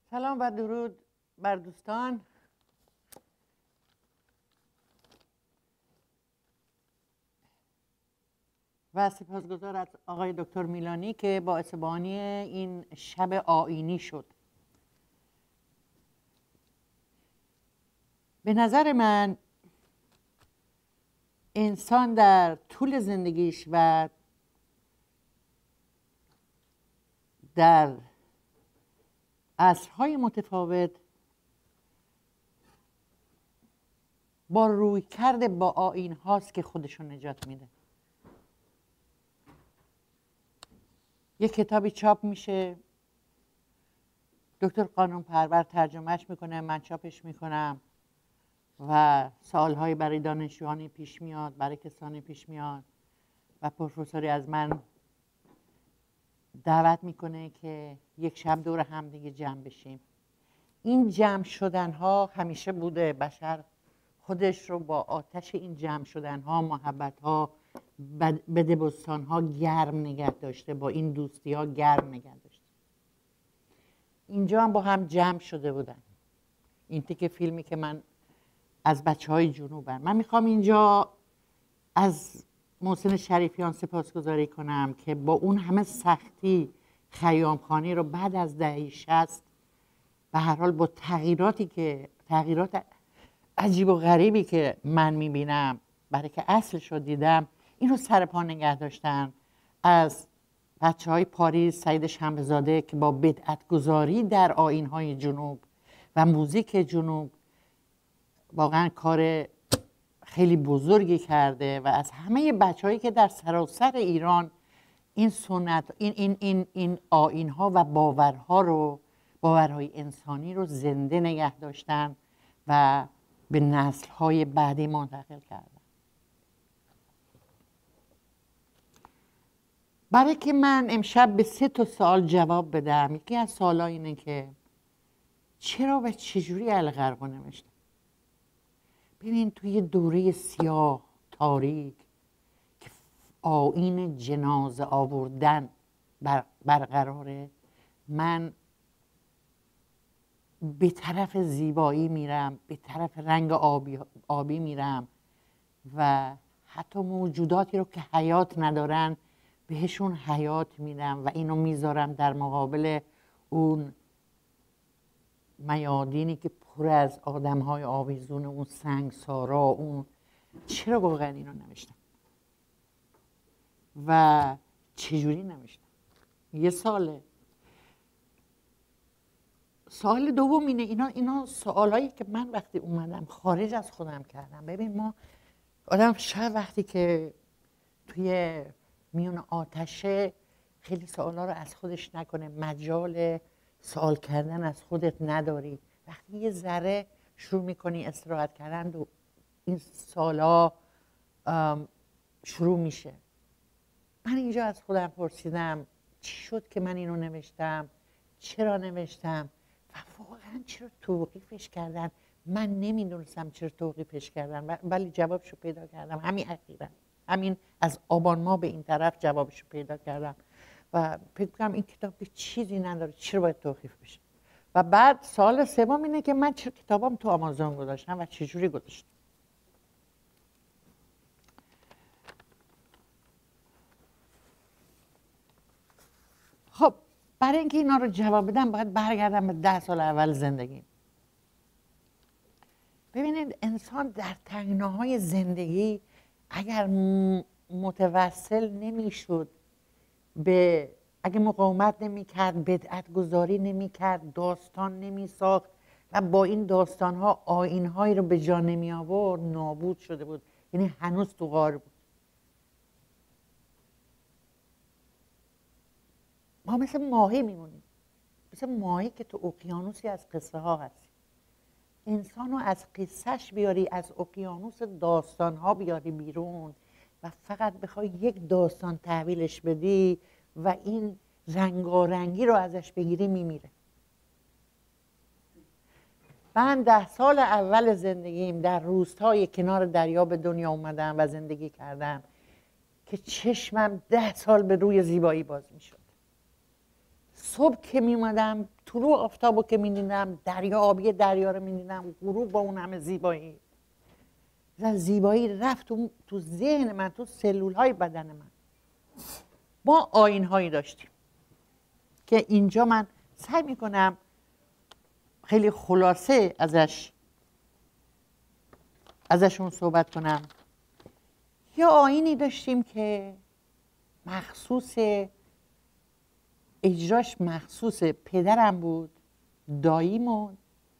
سلام و درود بر دوستان. و سپاسگزار از آقای دکتر میلانی که باعث بانی این شب آیینی شد. به نظر من انسان در طول زندگیش و در عصرهای متفاوت با روی کرده با آیین هاست که خودشون نجات میده. یک کتابی چاپ میشه، دکتر قانون پرور ترجمهش میکنه، من چاپش میکنم و سالهایی برای دانشجویانی پیش میاد، برای کسانی پیش میاد و پروفسوری از من دعوت میکنه که یک شب دور هم دیگه جمع بشیم. این جمع شدن ها همیشه بوده. بشر خودش رو با آتش این جمع شدن ها، محبت ها، بدبستان ها گرم نگه داشته، با این دوستی ها گرم نگه داشته. اینجا هم با هم جمع شده بودن. این تیکه فیلمی که من از بچه های جنوبم. من میخوام اینجا از محسن شریفیان سپاسگزاری کنم که با اون همه سختی خیام خانی رو بعد از دهه 60 به هر حال با تغییرات عجیب و غریبی که من میبینم، برای که اصلش رو دیدم، این رو سر پا نگه داشتن. از بچه های پاریس، سعید شنبه‌زاده که با بدعت‌گذاری در آیین‌های جنوب و موزیک جنوب واقعا کار خیلی بزرگی کرده و از همه بچه‌هایی که در سراسر ایران این سنت، این آیین‌ها و باورهای انسانی رو زنده نگه داشتن و به نسل‌های بعدی منتقل کردن. برای که من امشب به 3 سوال جواب بدم. یکی از سوال‌ها اینه که چرا و چجوری اهل غرب رو نوشتن؟ ببین توی دوره سیاه تاریک که آیین جنازه آوردن برقراره، من به طرف زیبایی میرم، به طرف رنگ آبی میرم و حتی موجوداتی رو که حیات ندارن بهشون حیات میدم و اینو میذارم در مقابل اون میادینی که پر از آدم‌های آویزون، اون سنگسارا، اون چرا واقعا اینو نوشتم و چجوری نوشتم؟ یه ساله. سوال دوم اینه، اینا سوالایی که من وقتی اومدم خارج از خودم کردم. ببین ما آدم شاید وقتی که توی میون آتشه خیلی سوالا رو از خودش نکنه، مجال سوال کردن از خودت نداری. وقتی یه ذره شروع میکنی استراحت کردن و این سوالا شروع میشه. من اینجا از خودم پرسیدم چی شد که من اینو نوشتم، چرا نوشتم و واقعا چرا توقیفش کردن. من نمیدونستم چرا توقیفش کردن ولی جوابشو پیدا کردم همین اخیراً، همین از آبان ماه به این طرف جوابشو پیدا کردم و فکر کنم این کتاب به چیزی نداره، چرا باید توقیف بشه. و بعد سوال سوم اینه که من چرا کتابام تو آمازون گذاشتم و چجوری گذاشتم. خب برای اینکه اینا رو جواب بدم باید برگردم به 10 سال اول زندگی. ببینید انسان در تنگناهای زندگی اگر متوسل نمیشد به، اگه مقاومت نمیکرد، بدعت گذاری نمیکرد، داستان نمیساخت و با این داستانها آیینهایی رو به جا نمی آورد، نابود شده بود. یعنی هنوز تو غار بود. ما مثل ماهی میمونیم، مثل ماهی که تو اقیانوسی از قصه ها هستی. انسان رو از قصهش بیاری، از اقیانوس داستان ها بیاری بیرون و فقط بخوای یک داستان تحویلش بدی و این رنگارنگی رو ازش بگیری میمیره. من 10 سال اول زندگیم در روستای کنار دریا به دنیا اومدم و زندگی کردم که چشمم 10 سال به روی زیبایی باز میشد. صبح که می اومدم طلوع آفتابو که می دیدم، دریا آبی دریا رو می دیدم، غروب با اون همه زیبایی، زیبایی رفت تو ذهن من، تو سلول های بدن من. ما آیین هایی داشتیم که اینجا من سعی می کنم خیلی خلاصه ازشون صحبت کنم. یا آیینی داشتیم که مخصوص اجراش مخصوص پدرم بود، داییم و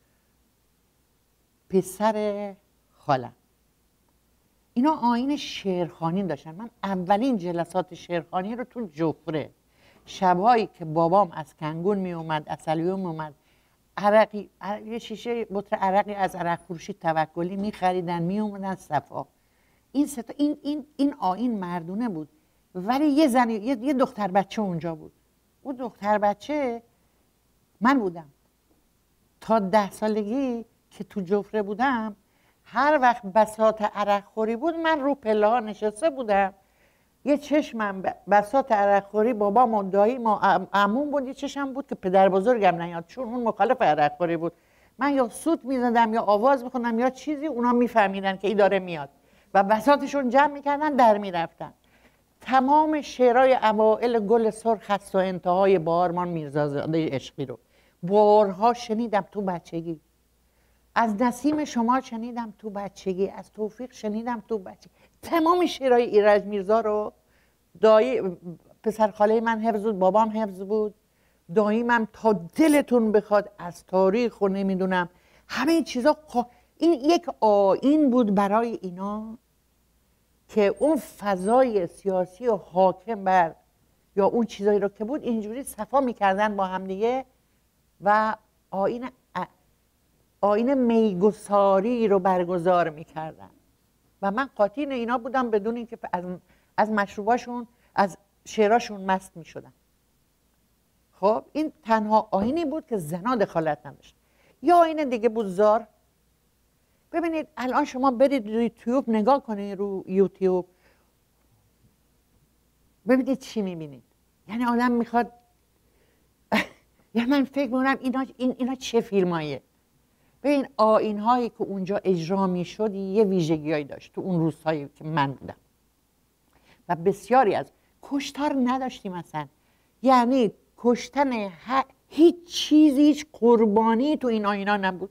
پسر خالم. اینا آیین شعرخوانی داشتن. من اولین جلسات شعرخوانی رو تو جفره، شبایی که بابام از کنگون می اومد، از سلیوم می اومد، عرقی، یه شیشه بطر عرقی از عرق فروشی توکلی می خریدن، می اومدن صفا. این آیین مردونه بود. ولی یه دختر بچه اونجا بود. اون دختر بچه من بودم. تا 10 سالگی که تو جفره بودم، هر وقت بساط عرق خوری بود من رو پله ها نشسته بودم، یه چشمم بساط عرق خوری بابام و داییم و عموم بود، یه چشم بود که پدر بزرگم نیاد چون اون مخالف عرق خوری بود. من یا سوت میزدم یا آواز میخوندم یا چیزی، اونا میفهمیدن که ای داره میاد و بساطشون جمع میکردن در میرفتن. تمام شعرهای اوائل گل سرخ است و انتهای با آرمان میرزازاده عشقی رو بارها شنیدم تو بچگی. از نسیم شمال شنیدم تو بچگی، از توفیق شنیدم تو بچگی. تمام شعرهای ایرج میرزا رو پسر خاله من حفظ بود، بابام حفظ بود، داییمم تا دلتون بخواد از تاریخ و نمیدونم همه چیزا. این یک آیین بود برای اینا که اون فضای سیاسی و حاکم بر یا اون چیزایی رو که بود اینجوری صفا میکردن با هم دیگه و آیین میگساری رو برگزار میکردن و من قاطی اینا بودم بدون اینکه از مشروباشون از شعراشون مست میشدم. خب این تنها آیینی بود که زنا دخالت نداشت. یا آیین دیگه بود زار. ببینید الان شما برید روی یوتیوب نگاه کنید، رو یوتیوب ببینید چی میبینید. یعنی آدم میخواد یا من فکر میکنم اینا چه فیلماییه. ببین آیین هایی که اونجا اجرا میشد یه ویژگیایی داشت تو اون روزهایی که من بودم و بسیاری از کشتار نداشتیم اصلا. یعنی کشتن هیچ چیزی، هیچ قربانی تو این آیین ها نبود.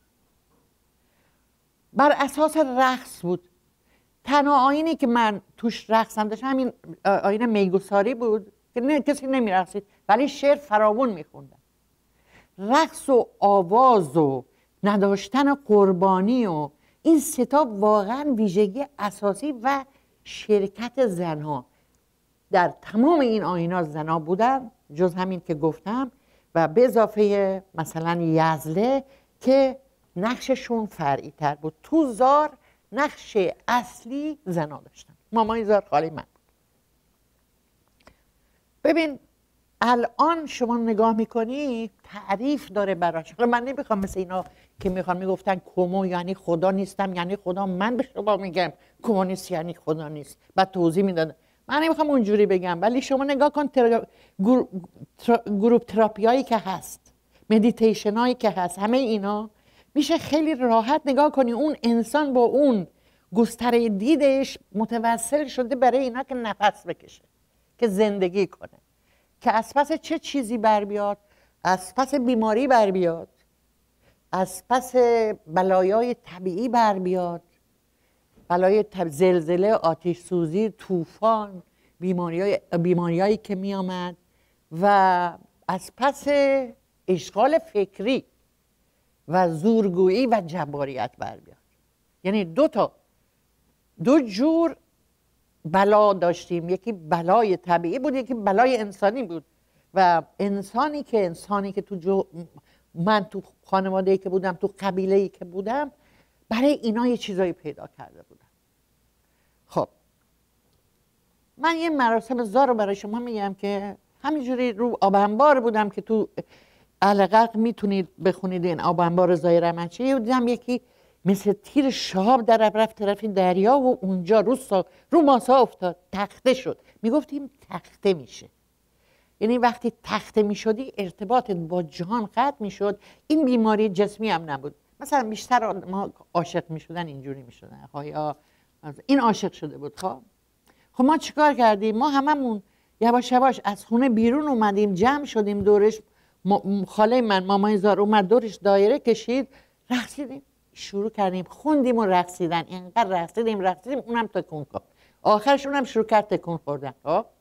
بر اساس رقص بود. تنها آیینی که من توش رقصم داشتم همین آیین میگساری بود که کسی نمیرقصید ولی شعر فراوون میخوندن. رقص و آواز و نداشتن قربانی و این ستا واقعا ویژگی اساسی و شرکت زنها در تمام این آیین‌ها زنها بودن، جز همین که گفتم و به اضافه مثلا یزله که نقششون فرعی تر بود. تو زار نقش اصلی زنها داشتن. مامای زار خاله من بود. ببین الان شما نگاه میکنی تعریف داره براش. من نمیخوام مثل اینا که میگفتن کومو یعنی خدا نیستم یعنی خدا، من به شما میگم کمونیست یعنی خدا نیست، بعد توضیح میدادم. من نمیخوام اونجوری بگم ولی شما نگاه کن گروپ تراپی هایی که هست، مدیتیشن هایی که هست، همه اینا میشه خیلی راحت نگاه کنی اون انسان با اون گستره دیدش متوسل شده برای اینا که نفس بکشه، که زندگی کنه، که از پس چه چیزی بر بیاد؟ از پس بیماری بر بیاد، از پس بلایای طبیعی بر بیاد، بلای زلزله، آتش سوزی، طوفان، بیماریایی که می آمد و از پس اشغال فکری و زورگویی و جباریت بر بیاد. یعنی دو جور بلا داشتیم، یکی بلای طبیعی بود یکی بلای انسانی بود و انسانی که من تو خانواده‌ای که بودم، تو قبیله‌ای که بودم، برای اینا یه چیزایی پیدا کرده بودم. خب من یه مراسم زار رو برای شما میگم که همینجوری رو آب انبار بودم که تو اهل غرق میتونید بخونید این آب انبار زایرمچی، دیدم یکی مثل تیر شهاب در رفت طرف دریا و اونجا رو ماسا افتاد، تخته شد. میگفتیم تخته میشه. یعنی وقتی تخته می شدی ارتباطت با جهان قطع می شد. این بیماری جسمی هم نبود. مثلا بیشتر ما عاشق می شدن اینجوری می شدن، یا این عاشق شده بود. خب ما چیکار کردیم؟ ما هممون یواش یواش از خونه بیرون اومدیم، جمع شدیم دورش. خاله من مامای زار اومد دورش دایره کشید، رقصیدیم، شروع کردیم خوندیم و رقصیدن. اینقدر رقصیدیم اونم تکون خورد، آخرش اونم شروع کرد تکون خوردن.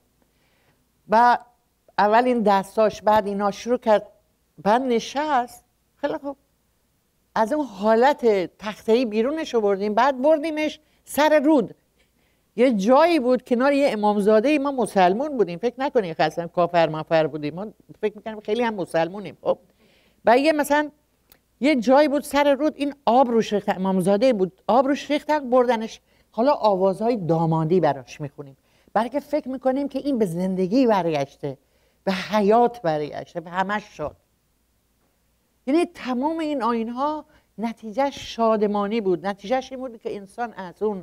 و اول این دستاش، بعد اینا شروع کرد، بعد نشست. خیلی خوب، از اون حالت تخته‌ای بیرونش رو بردیم، بعد بردیمش سر رود. یه جایی بود کنار یه امامزاده. ما مسلمون بودیم، فکر نکنیم اصلا کافر مافر بودیم، ما فکر می‌کنیم خیلی هم مسلمونیم. خب و یه مثلا یه جایی بود سر رود، این آب روش ریختن، امامزاده بود، آب روش ریختن بردنش. حالا آوازهای دامادی براش میخونیم، برای که فکر میکنیم که این به زندگی برگشته، به حیات برگشته، به همش شد. یعنی تمام این آیین‌ها نتیجهش شادمانی بود. نتیجهش این بود که انسان از اون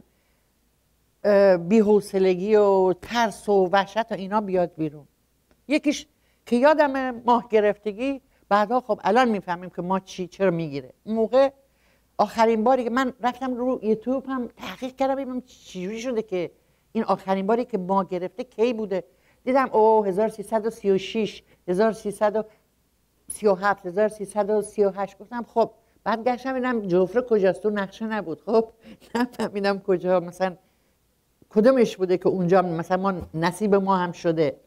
بی‌حوصلگی و ترس و وحشت و اینا بیاد بیرون. یکیش که یادم ماه گرفتگی، بعدا خب الان میفهمیم که ما چرا میگیره. اون موقع آخرین باری که من رفتم رو یوتیوب هم تحقیق کردم ببینم چجوری شده که این آخرین باری که ماه گرفته کی بوده. دیدم 1336، 1337، 1338. گفتم خب، بعد گشتم ببینم جفره کجاست، تو نقشه نبود. خب نفهمیدم کجا، مثلا کدومش بوده که اونجا مثلا ما نصیب ما هم شده.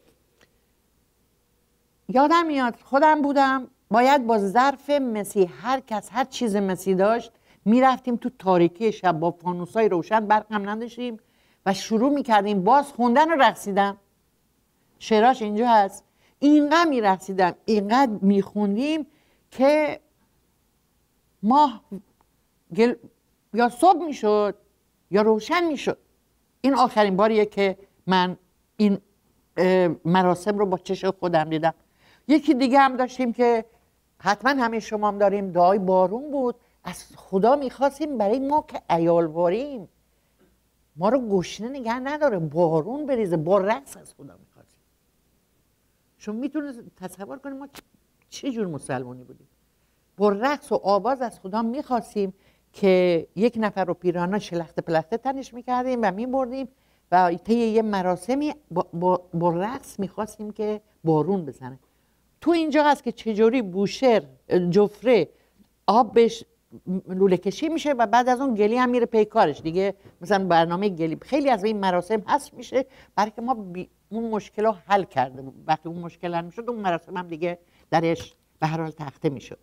یادم میاد خودم بودم، باید با ظرف مسی، هر کس هر چیز مسی داشت، میرفتیم تو تاریکی شب با فانوسای روشن، برق هم نداشتیم، و شروع میکردیم باز خوندن و رقصیدن. شعراش اینجا هست. اینقدر میرقصیدم، اینقدر میخوندیم که ماه یا صبح میشد یا روشن میشد. این آخرین باریه که من این مراسم رو با چشم خودم دیدم. یکی دیگه هم داشتیم که حتما همه شما هم داریم، دعای بارون بود. از خدا میخواستیم برای ما که عیالواریم، ما رو گشنه نگه نداره، بارون بریزه. با رقص از خدا میخواستیم. شما میتونه تصور کنیم ما چه جور مسلمانی بودیم. با رقص و آواز از خدا میخواستیم که یک نفر رو پیرانا شلخته پلخته تنش میکردیم و میبردیم و طی یه مراسمی با رقص میخواستیم که بارون بزنه. تو اینجا هست که چجوری بوشهر، جفره، آب بهش لوله کشی میشه و بعد از اون گلی هم میره پی کارش دیگه. مثلا برنامه گلی خیلی از این مراسم هست میشه برای که ما اون مشکل رو حل کرده بود. وقتی اون مشکل حل میشد، اون مراسم هم دیگه درش به هر حال تخته میشد.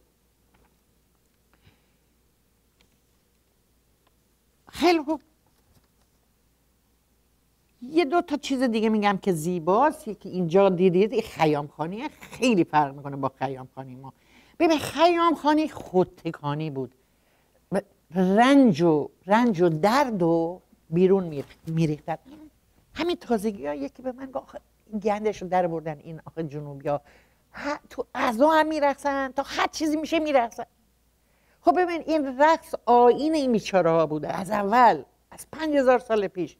خیلی خوب. یه دو تا چیز دیگه میگم که زیباست. یکی اینجا دیدید، این خیامخانیه، خیلی فرق میکنه با خیامخانی ما. ببین خیامخانی خودتکانی بود، رنج و درد و بیرون میریختن. همین تازگی ها یکی به من گفت گندش رو در بردن این آخه جنوبی ها، تو عزا هم میرقصن، تا هر چیزی میشه میرقصن. خب ببین این رقص آیین این بیچاره ها بوده از اول، از 5000 سال پیش.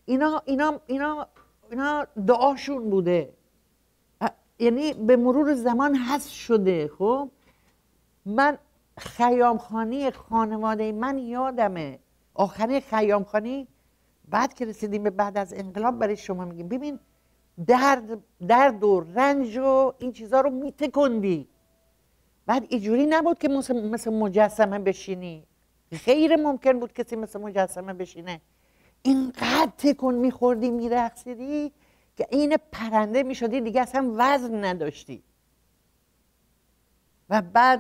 اینا دعاشون بوده، یعنی به مرور زمان حذف شده. خب من خیامخانی خانواده من یادمه، آخرین خیامخانی بعد که رسیدیم به بعد از انقلاب برای شما میگیم. ببین درد و رنج و این چیزا رو میتکندی. بعد اینجوری نبود که مثل مجسمه بشینی، غیر ممکن بود کسی مثل مجسمه بشینه. اینقدر تکون میخوردی میرقصیدی که این پرنده میشدی، دیگه اصلا وزن نداشتی. و بعد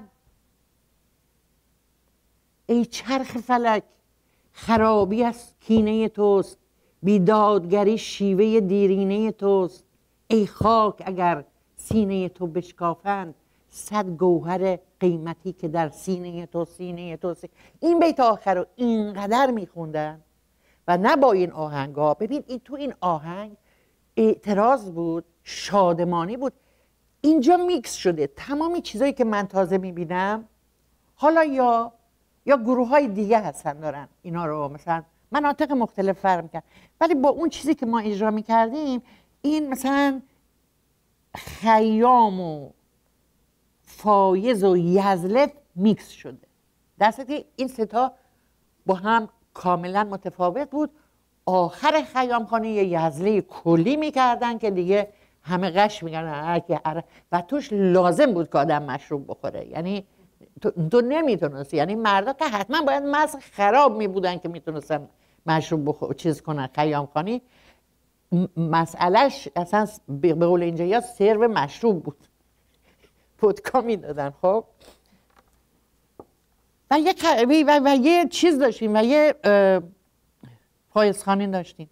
ای چرخ فلک خرابی از کینه توست، بیدادگری شیوه دیرینه توست. ای خاک اگر سینه تو بشکافند، 100 گوهر قیمتی که در سینه تو. این بیت آخر رو اینقدر میخوندن و نه با این آهنگ ها. ببین این تو این آهنگ اعتراض بود، شادمانی بود. اینجا میکس شده تمامی چیزایی که من تازه میبینم. حالا یا گروه های دیگه هستن دارن اینا رو مثلا مناطق مختلف فرق میکرد، ولی با اون چیزی که ما اجرا میکردیم این مثلا خیام و فایز و یزلف میکس شده، در صورتی که این ستا با هم کاملا متفاوت بود. آخر خیام خانه یه یزله کلی میکردن که دیگه همه قش میکردن و توش لازم بود که آدم مشروب بخوره. یعنی تو نمیتونستی، یعنی مردا که حتما باید مغز خراب میبودن که میتونستن مشروب چیز کنن. خیام خانی مسئلهش اصلا به قول اینجا سرو مشروب بود، ودکا میدادن. خب و یه چیز داشتیم و یه پایزخانی داشتیم.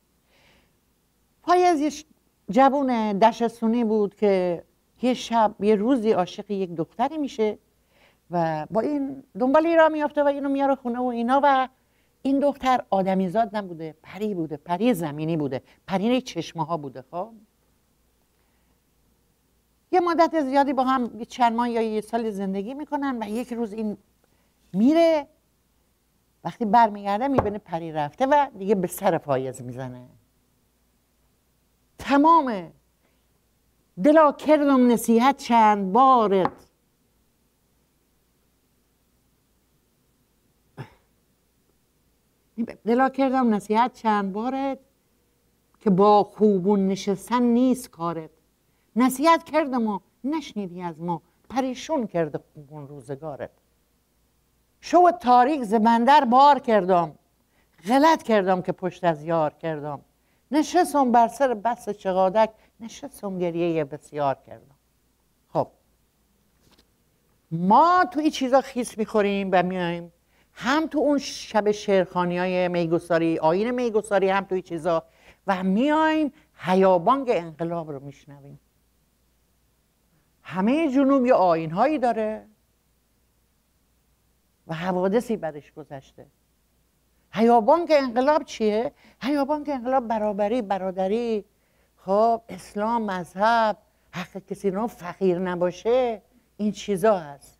پایز یه جوون دشتسونی بود که یه روزی عاشق یک دختری میشه و با این دنبال این راه میافته و اینو میاره خونه و اینا. و این دختر آدمیزاد نبوده، پری بوده، پری زمینی بوده، پری چشمه ها بوده. خب یه مدت زیادی با هم چند ماه یا یه سال زندگی میکنن و یک روز این میره، وقتی برمیگرده میبینه پری رفته و دیگه به سر پایز میزنه. تمام دلا کردم نصیحت چند بارت، دلا کردم نصیحت چند بارت که با خوبون نشستن نیست کارت. نصیحت کردم و نشنیدی از ما، پریشون کرده خوبون روزگارت. شو تاریک ز بندر بار کردم، غلط کردم که پشت از یار کردم. نشستم بر سر بس چقادک، نشستم گریه بسیار کردم. خب ما تو این چیزا خیس میخوریم و میایم هم تو اون شب شعرخوانی‌های میگساری، آیین میگساری، هم تو این چیزا و میایم هیابانگ انقلاب رو میشنویم. همه جنوب یه آیین‌هایی داره و حوادثی برش گذشته. هیابانگ انقلاب چیه؟ هیابانگ انقلاب برابری، برادری، خب اسلام، مذهب، حق کسی رو فقیر نباشه، این چیزا هست.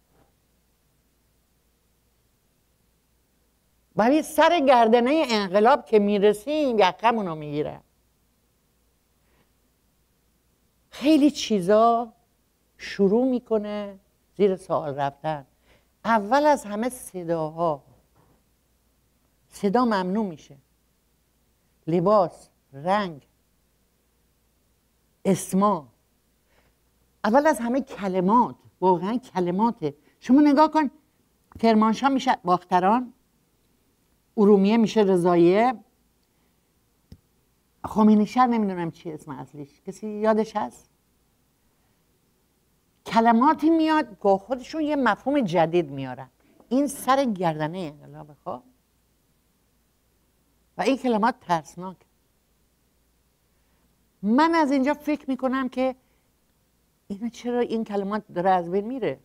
ولی سر گردنه انقلاب که میرسیم یقمون رو میگیرن. خیلی چیزا شروع میکنه زیر سوال رفتن. اول از همه صداها، صدا ممنوع میشه. لباس، رنگ، اسما، اول از همه کلمات، واقعا کلماته. شما نگاه کن، کرمانشاه میشه باختران، ارومیه میشه رضاییه، خمینی‌شهر نمیدونم چی اسم اصلیش، کسی یادش هست؟ کلماتی میاد که خودشون یه مفهوم جدید میارن. این سر گردنه انقلاب. خب و این کلمات ترسناک. من از اینجا فکر میکنم که اینو چرا این کلمات داره از بین میره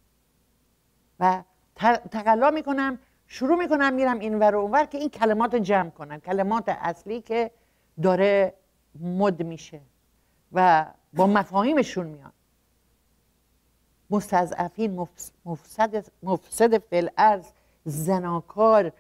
و تقلا میکنم، شروع میکنم میرم اینور و اونور که این کلمات رو جمع کنم، کلمات اصلی که داره مد میشه و با مفاهیمشون میان. مستضعفین، مفسد فی الارض، زناکار،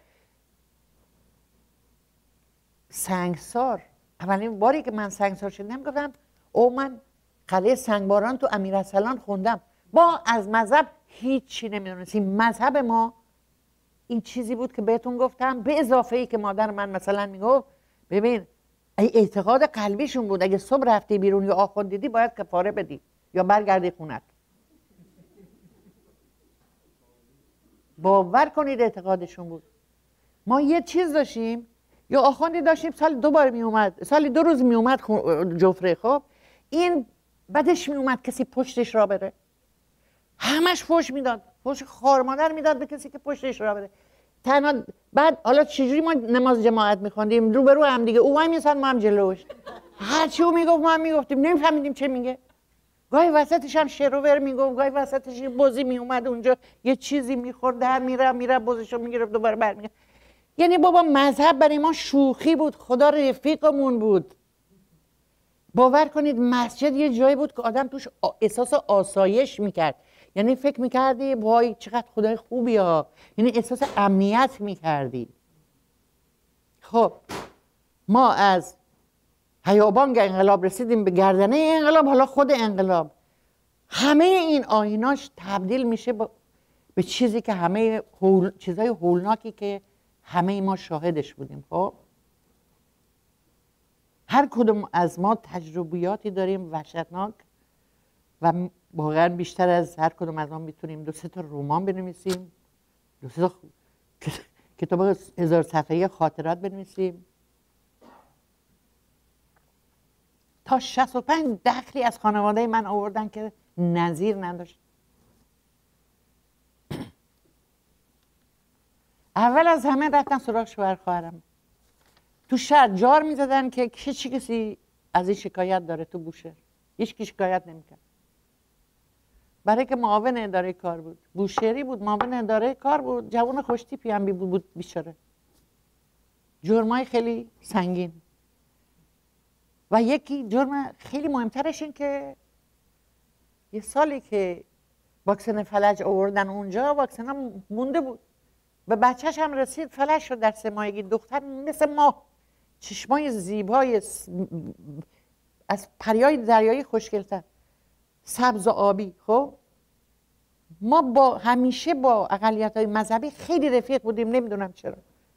سنگسار. اولین باری که من سنگسار شدم گفتم او من قلعه سنگباران تو امیرارسلان خوندم. ما از مذهب هیچی نمیدونستیم. مذهب ما این چیزی بود که بهتون گفتم، به اضافه ای که مادر من مثلا میگفت ببین اعتقاد قلبیشون بود اگه صبح رفتی بیرون یا آخوند دیدی باید کفاره بدی یا برگردی خونت. باور کنید اعتقادشون بود. ما یه چیز داشتیم یا آخوندی داشتیم سال 2 بار می اومد، سال 2 روز می اومد جفره. خب این بدش می اومد کسی پشتش را بره، همش فوش میداد، فوش خار مادر میداد به کسی که پشتش را بره. تنها بعد حالا چجوری ما نماز جماعت میخوندیم رو به رو هم دیگه، او وای میسن ما هم جلوش، هر چی او میگفت ما هم میگفتیم، نمیفهمیدیم چه میگه. گاهی وسطش هم شروور میگفت، گاهی وسطش یه بزی میومد اونجا یه چیزی میخورد، در میره بزشو میگرفت دوباره برمیگرد. یعنی بابا مذهب برای ما شوخی بود، خدا رفیقمون بود. باور کنید مسجد یه جایی بود که آدم توش احساس آسایش میکرد، یعنی فکر میکردی وای چقدر خدای خوبی ها، یعنی احساس امنیت میکردی. خب ما از هیابان انقلاب رسیدیم به گردنه انقلاب، حالا خود انقلاب. همه این آییناش تبدیل میشه به چیزی که همه چیزای هولناکی که همه ما شاهدش بودیم. خب هر کدوم از ما تجربیاتی داریم وحشتناک و واقعا بیشتر از هر کدوم از ما میتونیم 2-3 تا رمان بنویسیم، 2-3 تا کتاب 1000 صفحه‌ای خاطرات بنویسیم. تا 65 دخلی از خانواده من آوردن که نظیر نداشت. اول از همه رفتن سراغ شوهر خواهرم. تو شهر جار میزدن که کسی از این شکایت داره تو بوشهر. هیچ کی شکایت نمیکرد. برای که معاون اداره کار بود. بوشهری بود، معاون اداره کار بود، جوان خوشتیپی هم بود بیچاره. جرمای خیلی سنگین. و یکی جرم خیلی مهمترش این که یه سالی که واکسن فلج آوردن اونجا، واکسن ها مونده بود. به بچهش هم رسید، فلج شد در 3 ماهگی. دختر مثل ماه، چشمای زیبای از پریای دریایی خوشگل‌تر، سبز و آبی. خب ما همیشه با اقلیت‌های مذهبی خیلی رفیق بودیم، نمیدونم چرا.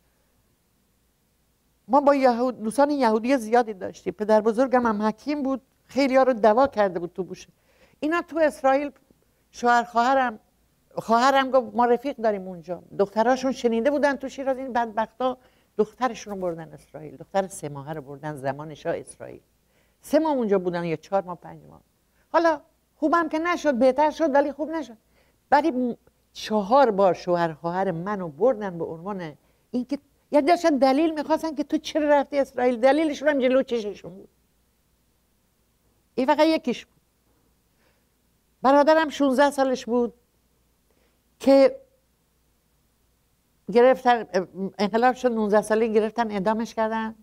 ما با دوستان یهودی زیادی داشتیم. پدر بزرگم هم حکیم بود، خیلی ها رو دوا کرده بود تو بوشهر. اینا تو اسرائیل شوهر خواهرم گفت ما رفیق داریم اونجا. دختراشون شنیده بودن تو شیراز این بدبختا دخترشون رو بردن اسرائیل. دختر 3 ماهه رو بردن زمان شاه اسرائیل. 3 ماه اونجا بودن یا 4 ماه 5 ماه. حالا خوبم که نشد، بهتر شد ولی خوب نشد. ولی 4 بار شوهر خواهر منو بردن به عنوان اینکه یا داشتن دلیل میخواستن که تو چرا رفتی اسرائیل. دلیلشون هم جلو چششون بود. این فقط یکیش بود. برادرم 16 سالش بود که گرفتن، انقلاب شد، 19 ساله گرفتن اعدامش کردن.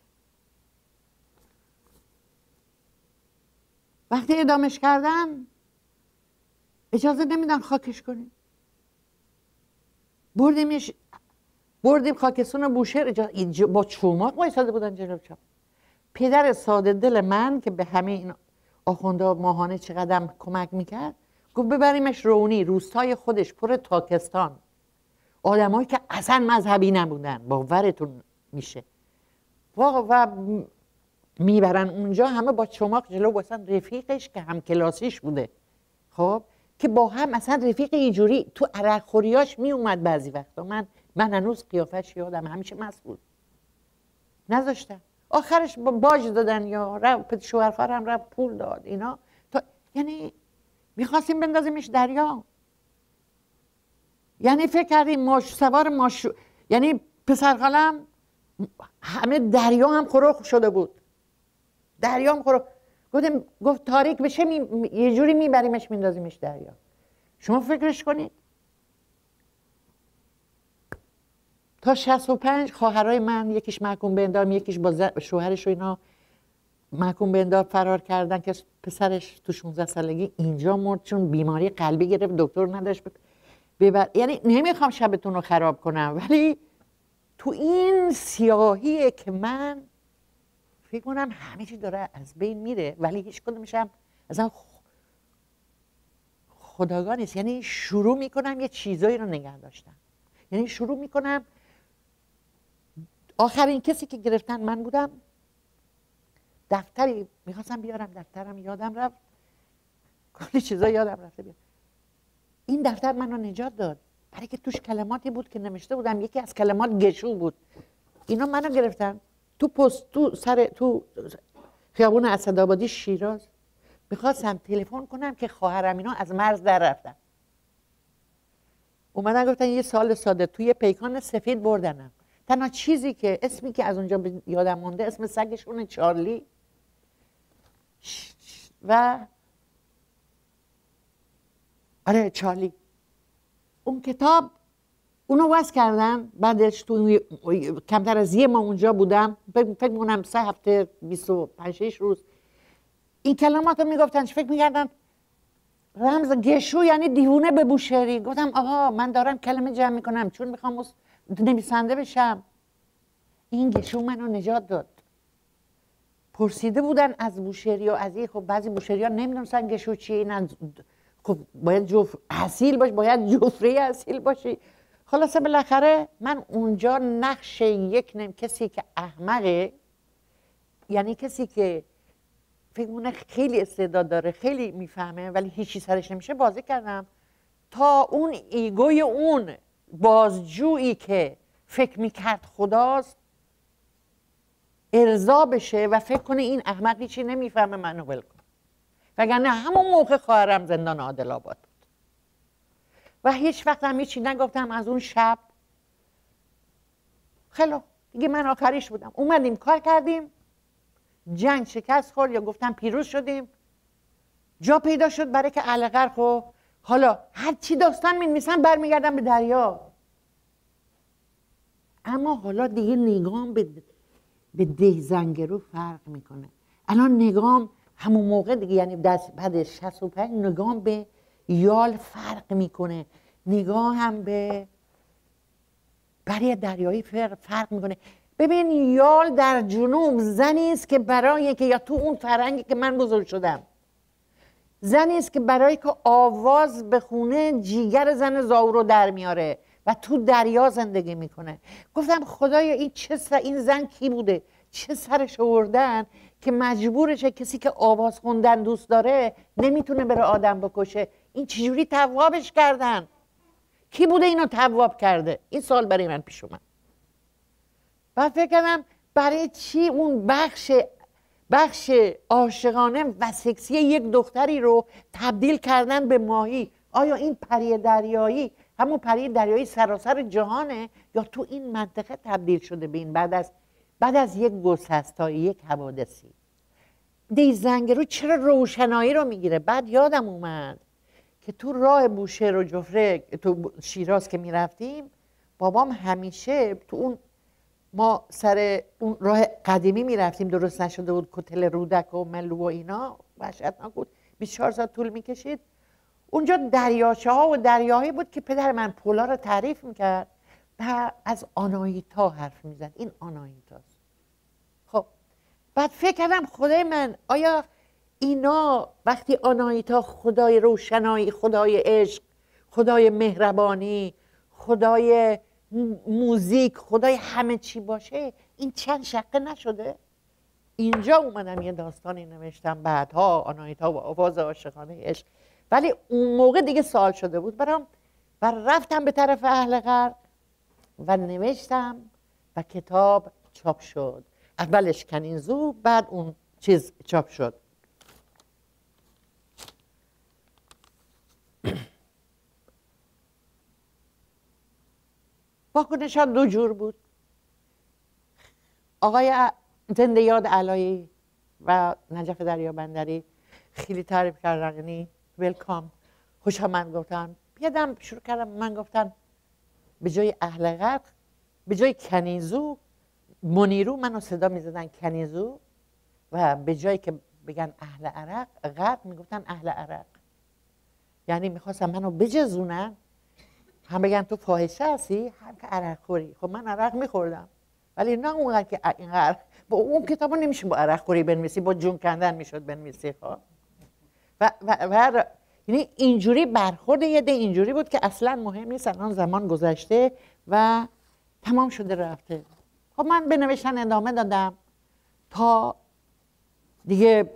وقتی اعدامش کردن اجازه نمیدن خاکش کنیم. بردیم خاکستون بوشهر، با چوماق وایساده بودن جلو چاپ. پدر ساده دل من که به همه این آخونده ماهانه چقدر کمک میکرد گفت ببریمش رونی، روستای خودش پر تاکستان، آدمایی که اصلا مذهبی نبودن، باورتون میشه. و میبرن اونجا، همه با چماق جلو واسن. رفیقش که هم کلاسیش بوده، خب که با هم اصلا رفیق اینجوری تو عرق خوریاش میومد بعضی وقتا. من هنوز قیافش یادم، همیشه مسئول نذاشتن. آخرش باج دادن یا شوهر خواهرم رفت پول داد اینا تا یعنی میخواستیم بندازیمش دریا. یعنی فکر کردیم سوار یعنی پسرخالم همه دریا هم خروخ شده بود. دریا هم خروخ. گفت تاریک بشه یه جوری میبریمش میندازیمش دریا. شما فکرش کنید. تا 65 خواهرای من، یکیش محکوم به اعدام، یکیش با شوهرش و اینا محکوم به اعدام فرار کردن که پسرش تو 16 سالگی اینجا مرد چون بیماری قلبی گرفت، دکتر نداشت یعنی نمیخوام شبتون رو خراب کنم، ولی تو این سیاهیه که من فکر کنم همه چی داره از بین میره، ولی هیچ کدومش هم اصلا خودآگاه نیست. یعنی شروع میکنم یه چیزایی رو نگه داشتم. یعنی شروع میکنم، آخرین کسی که گرفتن من بودم. دفتری میخواستم بیارم، دفترم یادم رفت، کلی چیزا یادم رفته بیارم. این دفتر منو نجات داد، برای که توش کلماتی بود که نوشته بودم. یکی از کلمات گشو بود. اینا منو گرفتن تو خیابون اسدآبادی شیراز. میخواستم تلفن کنم که خواهرم اینا از مرز در رفتن. اومدن گفتن یه سال ساده توی پیکان سفید بردنم. تنها چیزی که اسمی که از اونجا یادم مونده اسم سگشونه چارلی و آره چارلی. اون کتاب اونو واسه کردن. بعدش تو کمتر از یه ماه اونجا بودم، فکر می‌کنم 3 هفته 25 روز. این کلمات رو میگفتن، فکر می‌کردن رمز گشو یعنی دیوونه به بوشهری. گفتم آها من دارم کلمه جمع میکنم چون میخوام نویسنده بشم. این گشو منو نجات داد. پرسیده بودن از بوشهری و از این، خب بعضی بوشهری ها نمیدونستن گشو چیه، این خب باید اصیل باشه، باید جفری اصیل باشی. خلاصه بالاخره من اونجا نقش کسی که احمقه، یعنی کسی که فکر مونه خیلی استعداد داره، خیلی میفهمه ولی هیچی سرش نمیشه، بازی کردم تا اون ایگوی اون بازجویی که فکر میکرد خداست ارضا بشه و فکر کنه این احمقی چی نمیفهمه، منو ول کن. وگرنه همون موقع خواهرم زندان عادل آباد بود و هیچ وقت هم هیچی نگفتم. از اون شب خیلی دیگه من آخریش بودم. اومدیم کار کردیم، جنگ شکست خورد یا گفتم پیروز شدیم، جا پیدا شد برای که اهل غرق و حالا هر چی داستان می‌نویسن برمیگردم به دریا. اما حالا دیگه نگام به ده زنگرو فرق میکنه. الان نگام همون موقع دیگه، یعنی بعد 65 نگام به یال فرق میکنه، نگاه هم به برای دریایی فرق میکنه. ببین یال در جنوب زنی است که برای که، یا تو اون فرهنگی که من بزرگ شدم، زنی است که برای که آواز بخونه جیگر زن زاو رو در میاره و تو دریا زندگی میکنه. گفتم خدایا این زن کی بوده، چه سرش آوردن که مجبورشه کسی که آواز خوندن دوست داره نمیتونه بره آدم بکشه، این چجوری توابش کردن؟ کی بوده اینو تواب کرده؟ این سوال برای من پیش اومد. بعد فکر کردم برای چی اون بخش عاشقانه و سکسی یک دختری رو تبدیل کردن به ماهی؟ آیا این پری دریایی همون پری دریایی سراسر جهانه یا تو این منطقه تبدیل شده به این بعد از یک گسستایی، یک حوادثی؟ دی زنگرو چرا روشنایی رو میگیره؟ بعد یادم اومد که تو راه بوشهر و جفره تو شیراز که میرفتیم، بابام همیشه تو اون، ما سر اون راه قدیمی میرفتیم، درست نشده بود، کتل رودک و ملو و اینا وحشتناک بود، 24 ساعت طول میکشید. اونجا دریاچه ها و دریاهایی بود که پدر من پولا رو تعریف میکرد و از آناهیتا حرف میزد. این آناهیتاست. خب بعد فکر کردم خدای من، آیا اینا وقتی آناهیتا خدای روشنایی، خدای عشق، خدای مهربانی، خدای موزیک، خدای همه چی باشه، این چند شقه نشده؟ اینجا اومدم یه داستانی نوشتم بعدها، آناهیتا و آواز عاشقانه عشق، ولی اون موقع دیگه سوال شده بود برام و رفتم به طرف اهل غرق و نوشتم و کتاب چاپ شد. اولش کنیزو، بعد اون چیز چاپ شد. واکنش ها دو جور بود. آقای زنده یاد علایی و نجف دریابندری خیلی تعریف کردن، یعنی ویلکام، خوش آمد گفتن. بیادم شروع کردم، من گفتن به جای اهل غرق، به جای کنیزو، منیرو منو صدا میزدن کنیزو، و به جایی که بگن اهل غرق میگفتن اهل عرق. یعنی میخواستم منو بجزونن، هم بگن تو فاحشه هستی، هم که عرق خوری. خب من عرق میخوردم، ولی نه اونقدر که اینقدر. با اون کتابو نمیشه با عرق خوری بنویسی، با جون کندن میشد بنویسی. خب و یعنی اینجوری برخورد یه ده اینجوری بود که اصلا مهم نیست، الان زمان گذشته و تمام شده رفته. خب من به نوشتن ادامه دادم تا دیگه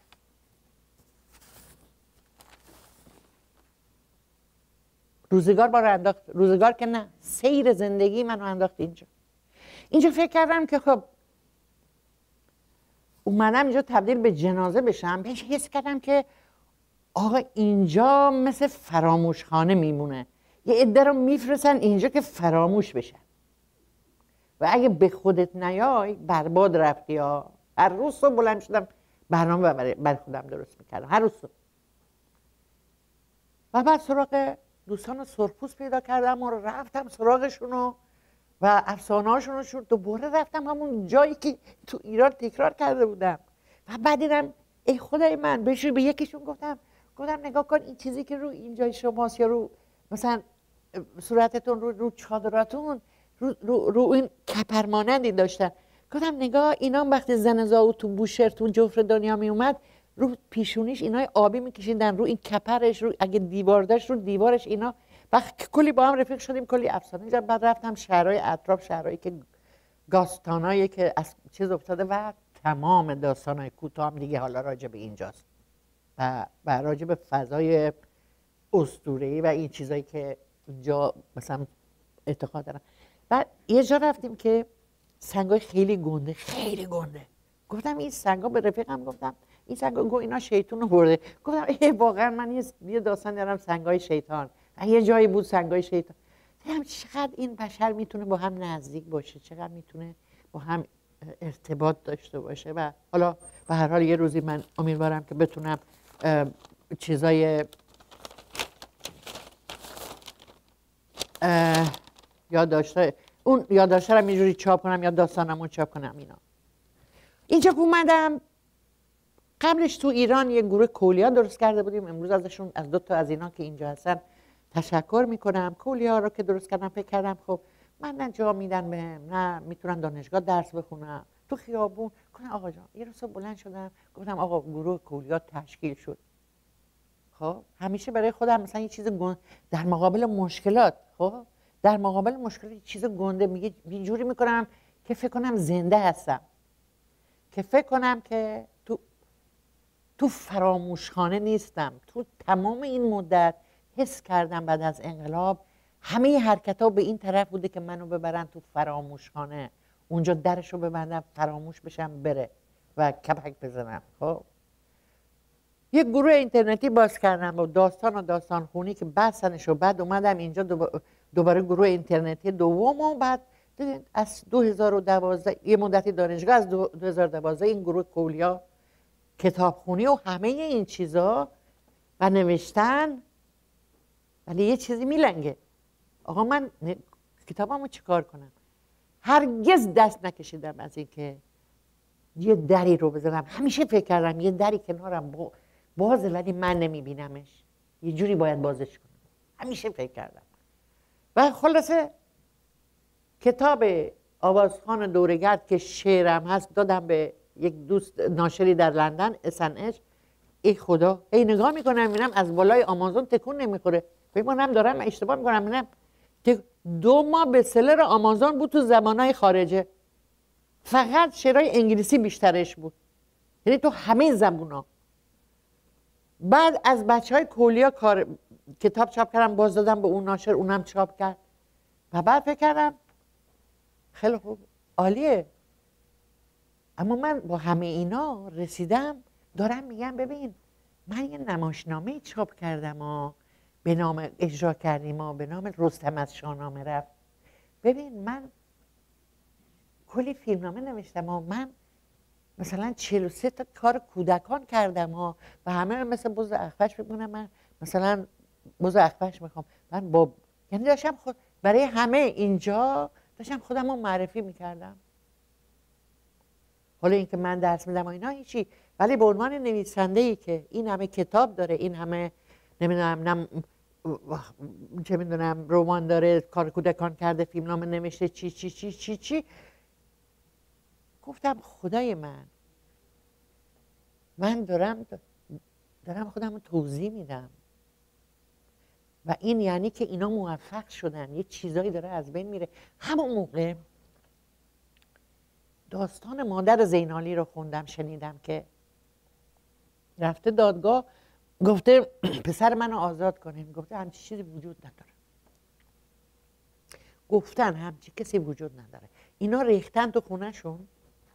روزگار انداخت، روزگار که نه، سیر زندگی منو انداخت اینجا فکر کردم که خب اومدم اینجا تبدیل به جنازه بشم. بهش حس کردم که آقا اینجا مثل فراموشخانه میمونه، یه عده رو میفرستن اینجا که فراموش بشن و اگه به خودت نیای برباد رفتی ها. هر روز صبح بلند شدم برنامه برای خودم درست میکردم، هر روز صبح. و بعد سراغ دوستان سرخپوست پیدا کردم و رفتم سراغشونو و افسانه‌هاشونو دوباره رفتم همون جایی که تو ایران تکرار کرده بودم. و بعد دیدم ای خدای من، به یکیشون گفتم نگاه کن، این چیزی که رو اینجای شماست یا رو مثلا صورتتون، رو چادراتون، رو این کپرمانندی داشتن. گفتم نگاه اینا وقتی زن زاو تو بوشهر تو جفر دنیا می اومد، رو پیشونیش اینا آبی میکشیدن، رو این کپرش، رو اگه دیوار داشت رو دیوارش اینا. وقت کلی با هم رفیق شدیم، کلی افسانه. بعد رفتم شهرهای اطراف، شهرهایی که گاستانایی که از چیز افتاده و تمام داستانای کوتاه هم دیگه حالا راجع به اینجاست و راجع به فضای اسطوره‌ای و این چیزایی که اینجا مثلا اعتقاد دارن. بعد یه جا رفتیم که سنگای خیلی گنده، خیلی گنده. گفتم این سنگا، به رفیقم گفتم این سنگا، گفت اینا شیطون رو برده. گفتم واقعا من یه داستان دارم سنگای شیطان، یه جایی بود سنگای شیطان. دیدم چقدر این بشر میتونه با هم نزدیک باشه، چقدر میتونه با هم ارتباط داشته باشه. و حالا به هر حال یه روزی من امیدوارم که بتونم چیزای یادداشت اون یادداشت رو اینجوری چاپ کنم یا داستانمو چاپ کنم. اینجا اومدم. قبلش تو ایران یه گروه کولیا درست کرده بودیم، امروز ازشون از 2 تا از اینا که اینجا هستن تشکر میکنم. کولیا رو که درست کردم فکر کردم خب من نه جا میدن بهم، نه میتونم دانشگاه درس بخونم، تو خیابون. گفتم آقا جان یه روز بلند شدم گفتم آقا گروه کولیا تشکیل شد. خب همیشه برای خودم مثلا یه چیز در مقابل مشکلات، خب در مقابل مشکلات یه چیز گنده میگه اینجوری میکنم که فکر کنم زنده هستم، که فکر کنم که تو فراموشخانه نیستم. تو تمام این مدت حس کردم بعد از انقلاب همه حرکت‌ها به این طرف بوده که منو ببرن تو فراموشخانه، اونجا درشو ببندم فراموش بشم بره و کپک بزنم. خب یه گروه اینترنتی باز کردم با داستان و داستان خونی که بستنش، و بعد اومدم اینجا دوباره گروه اینترنتی دوم. و بعد از 2012 یه مدتی دانشگاه، از 2012 این گروه کولیا کتابخونی و همه این چیزا و نوشتن. ولی یه چیزی میلنگه، آقا من کتابمو چیکار کنم؟ هرگز دست نکشیدم از این که یه دری رو بزنم. همیشه فکر کردم یه دری کنارم بازه ولی من نمیبینمش، یه جوری باید بازش کنم. همیشه فکر کردم. و خلاصه کتاب آوازخوان دورگرد که شعرم هست دادم به یک دوست ناشری در لندن، اسنش. ای خدا، ای نگاه میکنم میبینم از بالای آمازون تکون نمیخوره. فکر کنم دارم اشتباه میکنم، میبینم 2 ماه بستسلر آمازون بود تو زبانهای خارجه، فقط شعرهای انگلیسی بیشترش بود، یعنی تو همه زبونا. بعد از بچهای کولیا کتاب چاپ کردم، باز دادم به اون ناشر، اونم چاپ کرد. و بعد فکر کردم خیلی خوب، عالیه. اما من با همه اینا رسیدم دارم میگم ببین من یه نمایشنامه چاپ کردم به نام اجرا کردیم به نام رستم از شاهنامه رفت. ببین من کلی فیلمنامه نوشتم من مثلا 43 تا کار کودکان کردم و همه مثل بز اخفش بگونم من مثلا بز اخفش میخوام. من یعنی داشتم برای همه اینجا داشتم خودم رو معرفی میکردم. حالا اینکه من درس میدم و اینا هیچی، ولی به عنوان نویسنده‌ای که این همه کتاب داره، این همه نمیدونم چه میدونم رمان داره، کار کودکان کرده، فیلمنامه نوشته، چی چی چی چی چی، گفتم خدای من دارم خودم رو توضیح میدم و این یعنی که اینا موفق شدن، یه چیزایی داره از بین میره. همون موقع داستان مادر زینالی رو خوندم، شنیدم که رفته دادگاه گفته پسر منو آزاد کنین. گفته همچی چیزی وجود نداره. گفتن همچی کسی وجود نداره. اینا ریختن تو خونهشون،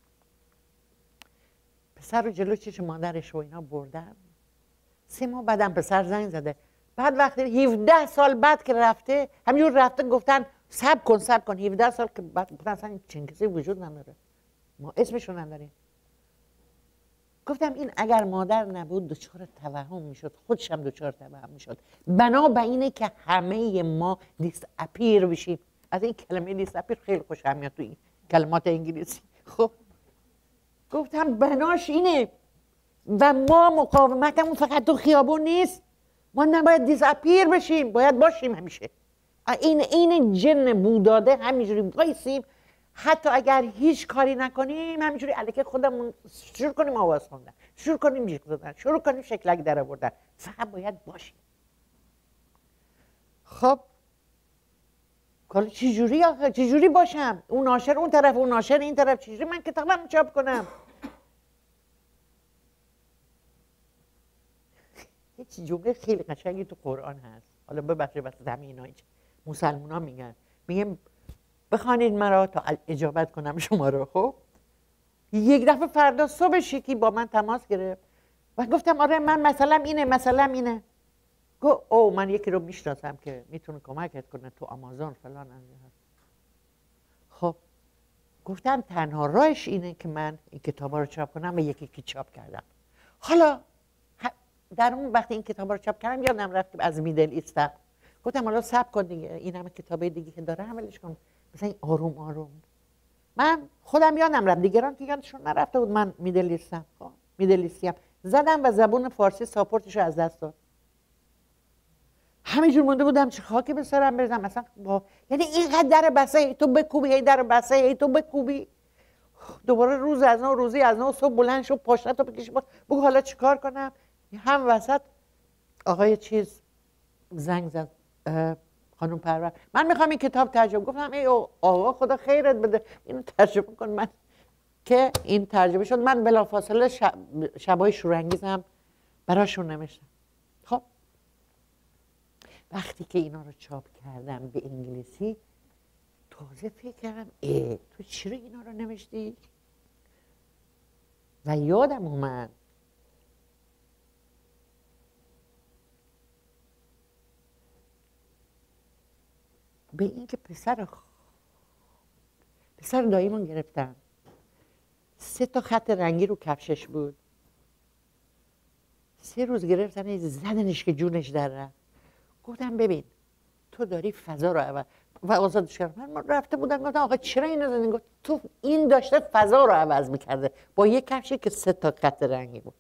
پسر رو جلو چشم مادرش و اینا بردن. 3 ماه بعدم پسر زنگ زده. بعد وقتی 17 سال بعد که رفته همینجور رفته گفتن صبر کن 17 سال که بعد گفتن اصلا چنین کسی وجود نداره، ما اسمشو نداریم. گفتم این اگر مادر نبود دچار توهم میشد، خودش هم دچار توهم میشد. بنا به اینه که همه ما دیس اپیر بشیم. از این کلمه دیس اپیر خیلی خوشم میاد تو این کلمات انگلیسی. خب گفتم بناش اینه و ما مقاومتمون فقط تو خیابون نیست، ما نباید دیس اپیر بشیم، باید باشیم همیشه. این جن بوداده همینجوری وایسیم حتی اگر هیچ کاری نکنیم همینجوری الکی خودمون شروع کنیم آواز خوندن، شروع کنیم جیغ زدن، شروع کنیم شکلک در آوردن، فقط باید باشیم. خب حالا چجوری آخه؟ چجوری باشم؟ اون ناشر اون طرف، اون ناشر این طرف، چجوری من کتابم چاپ کنم؟ یه جمله خیلی قشنگی تو قرآن هست، حالا ببخشید واسه همین اینا مسلمونا میگن بخوانید مرا تا اجابت کنم شما رو. خب یک دفعه فردا صبح یکی با من تماس گرفت و گفتم آره من مثلا اینه. گفت او من یکی رو میشناسم که میتونه کمکت کنه تو آمازون فلان. خب گفتم تنها راهش اینه که من این کتابا رو چاپ کنم و یکی که چاپ کردم. حالا در اون وقتی این کتابا رو چاپ کردم یادم رفت که از میدل ایستم. گفتم حالا صبر کن دیگه، این همه کتابای دیگه که داره حملش کن، مثلا این آروم آروم. من خودم یادم رفت، دیگران که یادشون نرفته بود من میدل ایستم. خب میدل ایستیم زدم و زبون فارسی ساپورتش رو از دست داد. همینجور مونده بودم چه خاکی به سرم بریزم مثلا یعنی اینقدر در بسته تو بکوبی، هی در بسته هی تو بکوبی. دوباره روز از نو روزی از نو صبح بلند شو پاشنه بکشی بگو حالا چیکار کنم. هم وسط آقای چیز زنگ زد، خانم پرور، من میخوام این کتاب ترجمه. گفتم ای آقا خدا خیرت بده اینو ترجمه کن. من که این ترجمه شد من بلافاصله شبای شورانگیزم براشون نوشتم. خب وقتی که اینا رو چاپ کردم به انگلیسی تازه فکر کردم تو چرا اینا رو نوشتی؟ و یادم اومد به این که پسر داییمون گرفتم 3 تا خط رنگی رو کفشش بود، 3 روز گرفتن زدنش که جونش در رفت. گفتم ببین تو داری فضا رو عوض و آزادش کردم. من رفته بودم گفتم آقا چرا اینو زدین؟ گفت تو این داشته فضا رو عوض میکرده با یک کفشی که 3 تا خط رنگی بود.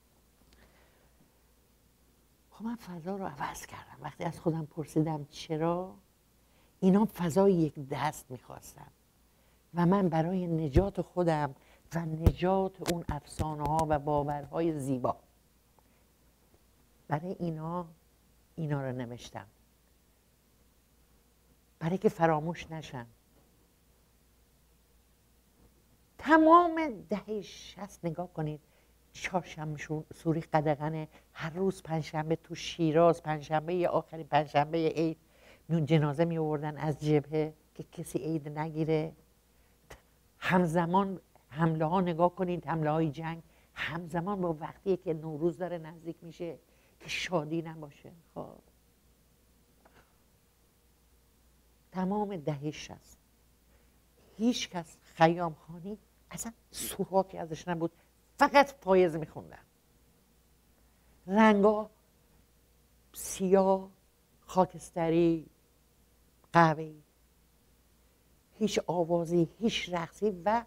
خب من فضا رو عوض کردم. وقتی از خودم پرسیدم چرا، اینا فضای یک دست میخواستن و من برای نجات خودم و نجات اون افسانه ها و باورهای زیبا برای اینا رو نوشتم، برای که فراموش نشن. تمام دهه 60 نگاه کنید، چهارشنبه سوری قدغن، هر روز پنجشنبه تو شیراز، پنجشنبه آخرین پنجشنبه عید میون جنازه می آوردن از جبهه که کسی عید نگیره. همزمان حمله ها نگاه کنید، حمله های جنگ همزمان با وقتی که نوروز داره نزدیک میشه که شادی نباشه. خب تمام دهه 60 هیچ کس خیام خانی اصلا سوراخی ازش نبود، فقط پایز میخوندن. رنگا سیاه، خاکستری، قهوه‌ای، هیچ آوازی، هیچ رقصی و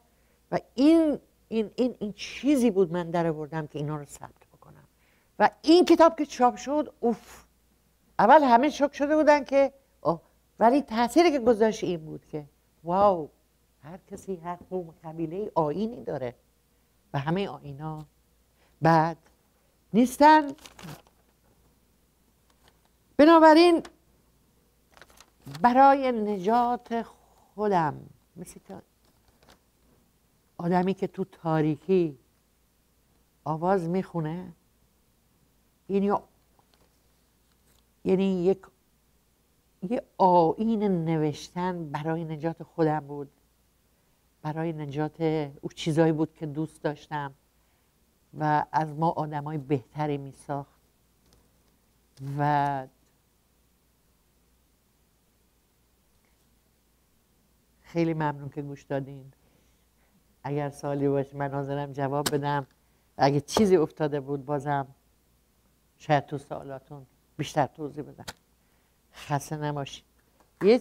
این چیزی بود من در آوردم که اینا رو ثبت بکنم. و این کتاب که چاپ شد اول همه شوک شده بودن که ولی تأثیری که گذاشت این بود که واو، هر کسی هر قوم قبیله آیینی داره و همه آیینا بعد نیستن. بنابراین برای نجات خودم مثل که آدمی که تو تاریکی آواز میخونه، یعنی یه آیین نوشتن برای نجات خودم بود، برای نجات اون چیزایی بود که دوست داشتم و از ما آدمای بهتری میساخت. و خیلی ممنون که گوش دادین. اگر سوالی باشه من حاضرم جواب بدم. اگه چیزی افتاده بود بازم شاید تو سوالاتون بیشتر توضیح بدم. خسته نباشید. یه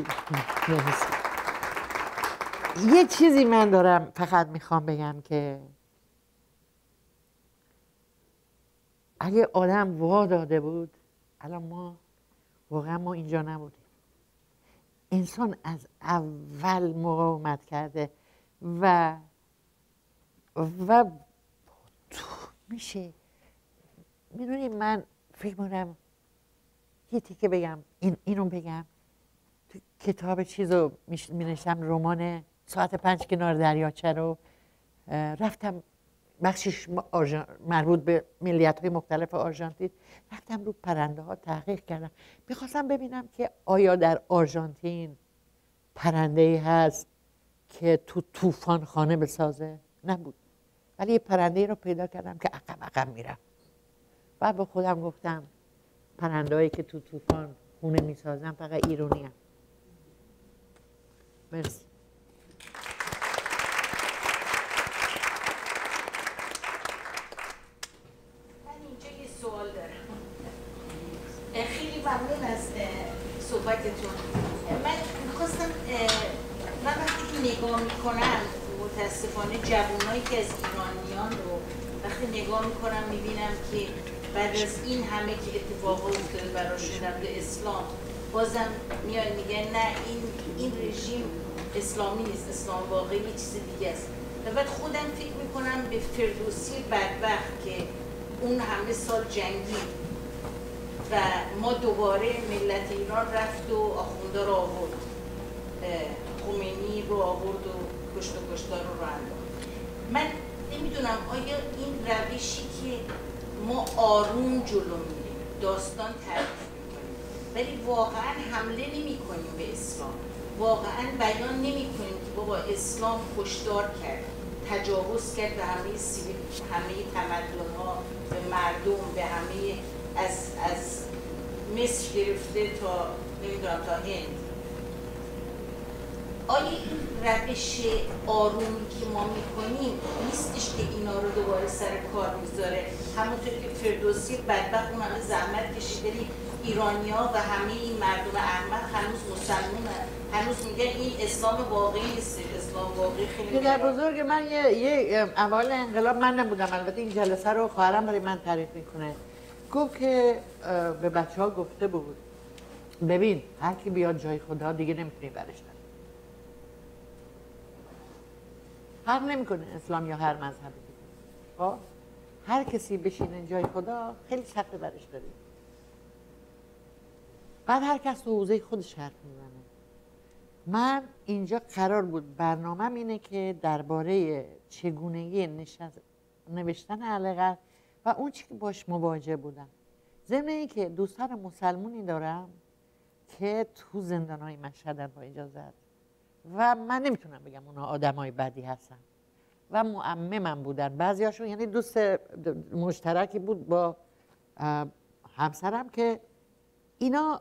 چیزی من دارم فقط میخوام بگم که اگه آدم وا داده بود الان ما واقعا اینجا نبودیم. انسان از اول مقاومت کرده و میشه. میدونی من فکر کنم یه تیکه بگم، اینو بگم. تو کتاب چیزو می نوشتم، رمان ساعت 5 کنار دریاچه رو رفتم، بخشش مربوط به ملیت‌های مختلف آرژانتین، رفتم رو پرنده ها تحقیق کردم. میخواستم ببینم که آیا در آرژانتین پرنده‌ای هست که تو طوفان خانه بسازه. نبود. ولی یه پرنده‌ای رو پیدا کردم که عقب عقب میرم. بعد به خودم گفتم پرنده‌هایی که تو طوفان خونه میسازن فقط ایرانی هم. مرسی. سوال دارم. خیلی ممنون از صحبتتون. من میخواستم، من وقتی که نگاه میکنم متاسفانه جوانایی که از ایرانیان رو وقتی نگاه میکنم میبینم که بعد از این همه که اتفاقات افتاده براشون در اسلام بازم میان میگن نه این رژیم اسلامی نیست، اسلام واقعی یه چیز دیگه است. و بعد خودم فکر میکنم به فردوسی بدبخت که اون همه سال جنگید و ما دوباره ملت ایران رفت و آخونده رو آورد، خمینی رو آورد و کشت و کشتار رو انداخت. من نمیدونم آیا این روشی که ما آروم جلو میریم، داستان تعریف میکنیم ولی واقعا حمله نمی کنیم به اسلام، واقعا بیان نمی کنیم که بابا اسلام کشتار کرد، تجاوز کرد به همه سیویل، همه تمدن‌ها، به مردم، به همه از مصر گرفته تا نمیدونم تا هند. آیا این روش آرومی که ما میکنیم نیستش که اینا رو دوباره سر کار میذاره؟ همونطور که فردوسی بدبخت اون همه زحمت کشیده، ایرانیا و همه این مردم احمق هنوز مسلمونن، هنوز میگن این اسلام واقعی نیست، اسلام واقعی خیلی پدر بزرگ من یه اول انقلاب من نبودم، البته این جلسه رو خواهرم برای من تعریف میکنه، گفت که به بچه ها گفته بود ببین هر کی بیاد جای خدا دیگه نمیتونی برش داری. فرق نمیکنه اسلام یا هر مذهبی. خب هر کسی بشینه جای خدا خیلی سخت برش داری. بعد هر کس تو حوزه خودش حرف میزنه. من اینجا قرار بود برنامه‌م اینه که درباره چگونگی نوشتن اهل غرب و اون چی که باش مواجه بودم، ضمن این که دوستان مسلمونی دارم که تو زندان‌های مشهدن با اجازت و من نمیتونم بگم اونا آدمای بدی هستن و معممم بودن بعضیاشون، یعنی دوست مشترکی بود با همسرم که اینا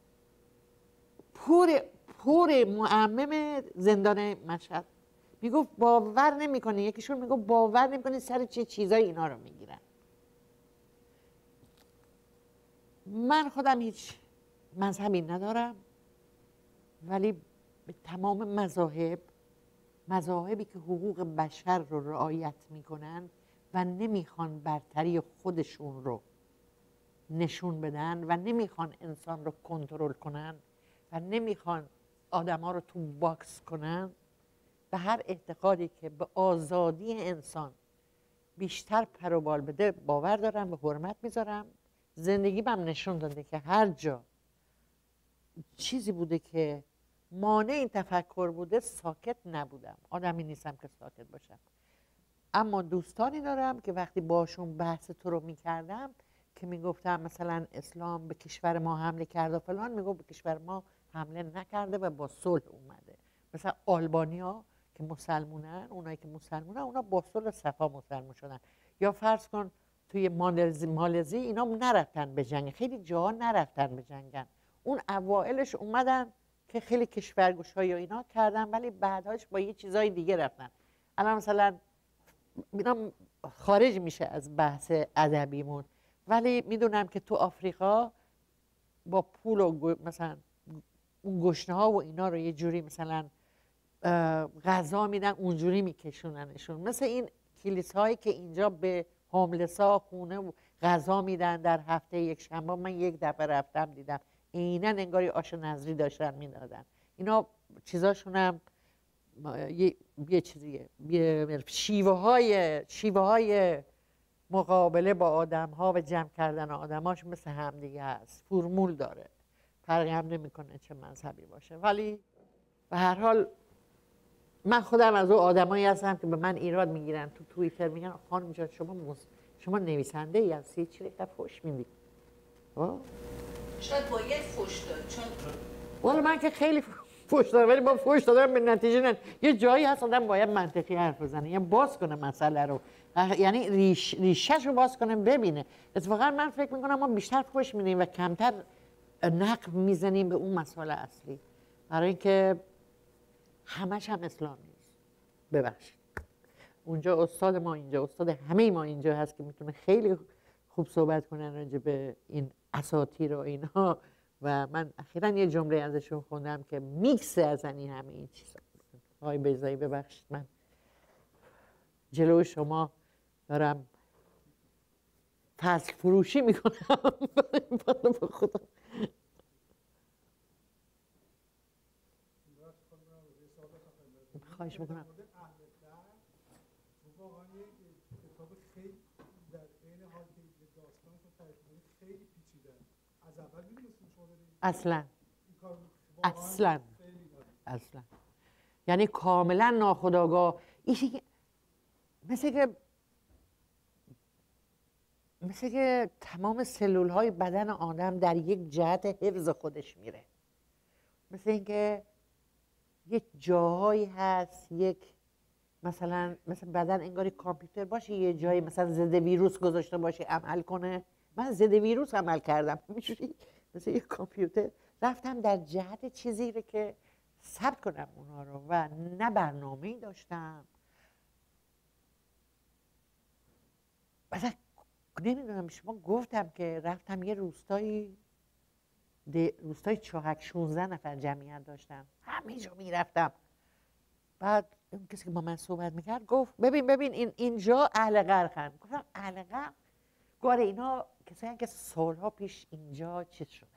پور معمم زندان مشهد میگفت باور نمیکنه، یکیشون میگفت باور نمیکنه سر چه چیزایی اینا رو میگیرن. من خودم هیچ مذهبی ندارم ولی به تمام مذاهبی که حقوق بشر رو رعایت میکنن و نمیخوان برتری خودشون رو نشون بدن و نمیخوان انسان رو کنترل کنن و نمیخوان آدما رو تو باکس کنن، به هر اعتقادی که به آزادی انسان بیشتر پر و بال بده باور دارم و حرمت میذارم. زندگی بهم نشون داده که هر جا چیزی بوده که مانع این تفکر بوده ساکت نبودم، آدمی نیستم که ساکت باشم. اما دوستانی دارم که وقتی باشون بحث تو رو میکردم که میگفتم مثلا اسلام به کشور ما حمله کرده و فلان، میگفت به کشور ما حمله نکرده و با صلح اومده. مثلا آلبانیا که مسلمونن، اونایی که مسلمونن اونا با صلح صفا مسلمون شدن. یا فرض کن توی مالزی اینا نرفتن به جنگ، خیلی جاها نرفتن به جنگن، اون اوائلش اومدن که خیلی کشورگشایی و اینا کردن ولی بعدهاش با یه چیزای دیگه رفتن. الان مثلا اینا خارج میشه از بحث ادبیمون ولی میدونم که تو آفریقا با پول و مثلا اون گشنه ها و اینا رو یه جوری مثلا غذا میدن اونجوری میکشوننشون، مثل این کلیسایی که اینجا به هاملسا خونه و غذا میدن در هفته یک شنبه. من یک دفعه رفتم دیدم عیناً انگاری آش نظری داشتن میدادن، اینا چیزاشون هم یه چیزیه، شیوه های مقابله با آدم ها و جمع کردن آدماش مثل همدیگه هست، فرمول داره، فرقی هم نمیکنه چه مذهبی باشه. ولی به هر حال من خودم از اون آدمایی هستم که به من ایراد میگیرن تو توییتر، میگن خانم جان شما نویسنده ای هستی، چرا اینقدر فحش میدی؟ شاید باید فحش داد، چون والا من که خیلی فحش دادم، ولی با فحش دادم به نتیجه نه. یه جایی هست آدم باید منطقی حرف بزنه، یعنی باز کنه مسئله رو، یعنی ریشش رو باز کنه ببینه. اتفاقا من فکر میکنم ما بیشتر فحش میدیم و کمتر نقد میزنیم به اون مسئله اصلی، برای اینکه همش هم اسلام نیست. ببخشید اونجا استاد ما، اینجا استاد همه ما اینجا هست که میتونه خیلی خوب صحبت کنن راجع به این اساطیر و اینها، و من اخیراً یه جمله ازشون خوندم که میکس از این همه این چیزا. آقای بیضایی ببخشید من جلوی شما دارم فصل فروشی میکنم. با خدا خواهش میکنم. واقعا یک کتاب خیلی در عین حال که داستان رو تعریف کنید خیلی پیچیده. از اول می‌دونستین شما دارید اصلا اصلا اصلا یعنی کاملا ناخودآگاه، مثل که تمام سلول های بدن آدم در یک جهت حفظ خودش میره، مثل اینکه یک جاهایی هست، یک مثلا مثل بدن انگاری کامپیوتر باشه، یه جایی مثلا ضد ویروس گذاشته باشه عمل کنه. من ضد ویروس عمل کردم میشوری مثل یک کامپیوتر، رفتم در جهت چیزی رو که ثبت کنم اونا رو و نه برنامه‌ای داشتم. مثلا نمیدونم شما گفتم که رفتم یه روستای چاهک 16 نفر جمعیت داشتم، همه جا میرفتم. بعد اون کسی که با من صحبت میکرد گفت ببین اینجا اهل غرقن. گفتم اهل غرق؟ گواره اینا کسایی که سالها پیش اینجا چیز شدن.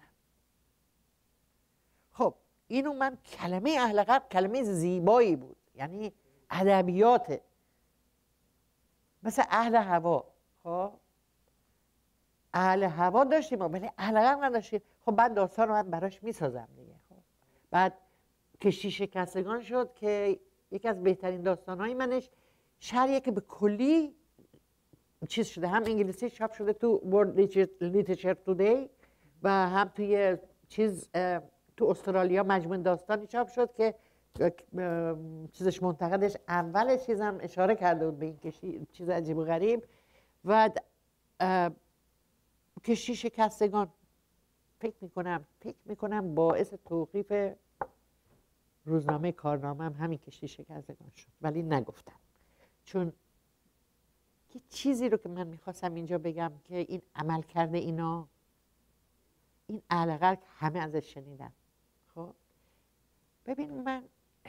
خب اینو من کلمه اهل غرق کلمه زیبایی بود، یعنی ادبیاته، مثل اهل هوا. خب اهل هوا داشتیم ولی اهل غرق نداشتیم. خب بعد داستان رو من براش میسازم دیگه. خب بعد کشتی شکستگان شد که یکی از بهترین داستان‌های منش، شهریه که به کلی چیز شده، هم انگلیسی چاپ شده تو World Literature Today و هم توی تو استرالیا مجموع داستانی چاپ شد که چیزش منتقدش اول چیزم اشاره کرده بود به این کشتی، چیز عجیب و غریب. و کشتی شکستگان فکر میکنم باعث توقیف روزنامه کارنامه هم همین کشتی شکستگان شد، ولی نگفتم چون یه چیزی رو که من میخواستم اینجا بگم که این عمل کرده اینا، این اهل غرق همه ازش شنیدن. خب ببین من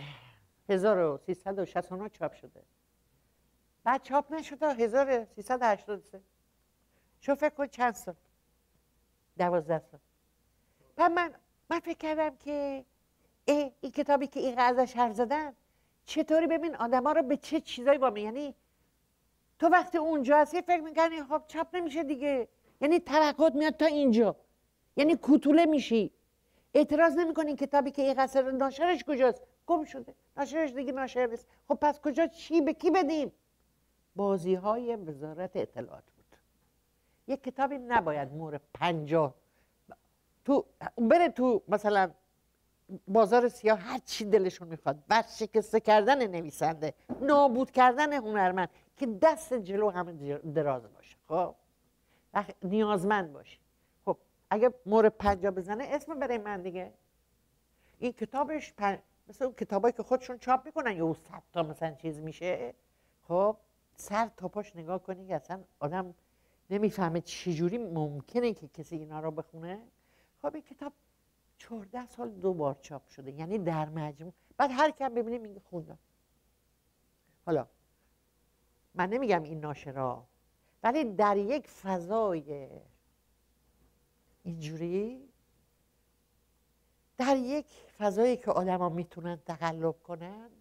1369 چاپ شده، بعد چاپ نشده 1383. شو فکر کن چند سال، 12 سال. بعد من فکر کردم که این کتابی که این ازش حرف زدن چطوری ببین آدم ها رو به چه چیزایی وامی، یعنی تو وقتی اونجا هستی فکر میکنی خب چاپ نمیشه دیگه، یعنی توقعات میاد تا اینجا، یعنی کوتوله میشی، اعتراض نمیکنی کتابی که این قصر ناشرش کجاست؟ گم شده، ناشرش دیگه ناشر نیست. خب پس کجا چی به کی بدیم؟ بازی های وزارت اطلاعات بود. یک کتابی نباید مور 50 بره تو مثلا بازار سیاه، هر چی دلشون میخواد، برشکسته کردن نویسنده، نابود کردن هنرمند، که دست جلو همه دراز باشه. خب نیازمند باشه. خب اگه مور 50 بزنه اسم برای من دیگه. این کتابش مثل اون کتابایی که خودشون چاپ میکنن یا 100 تا مثلا چیز میشه، خب سر تا پاش نگاه کنی که اصلا آدم نمیفهمه چجوری ممکنه که کسی اینا رو بخونه. خب این کتاب 14 سال 2 بار چاپ شده، یعنی در مجموع. بعد هر کم ببینیم میگه خوندم. حالا من نمیگم این ناشرا، ولی در یک فضای اینجوری در یک فضایی که آدم ها میتونن تقلب کنن،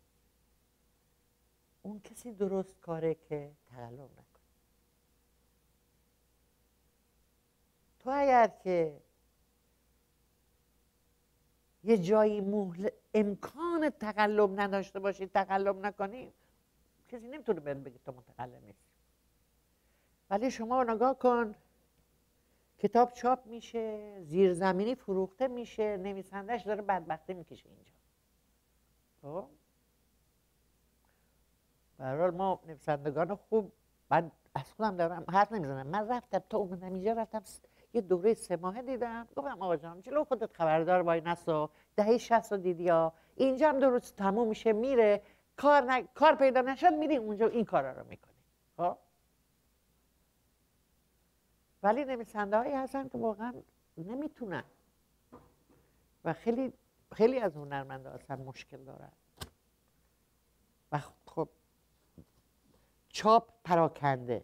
اون کسی درست کاره که تقلب نکنه. تو اگر که یه جایی امکان تقلب نداشته باشی، تقلب نکنی، کسی نمیتونه بگه تو متقلب نیستی. ولی شما نگاه کن، کتاب چاپ میشه، زیرزمینی فروخته میشه، نویسندش داره بدبختی میکشه اینجا. خب به هر حال ما نویسندگان خوب، من از خودم دارم حرف نمیزنم، من رفتم تا اومدم اینجا، رفتم یه دوره 3 ماهه دیدم، گفتم آقا جان جلو خودت خبردار وای نسا، دهه 60 رو دیدی ها، اینجا هم 2 روز تموم میشه میره، کار پیدا نشد میری اونجا این کارا رو میکنی. خب ولی نویسنده هایی هستن که واقعا نمیتونن و خیلی از هنرمنده هستن مشکل دارن و خب چاپ پراکنده،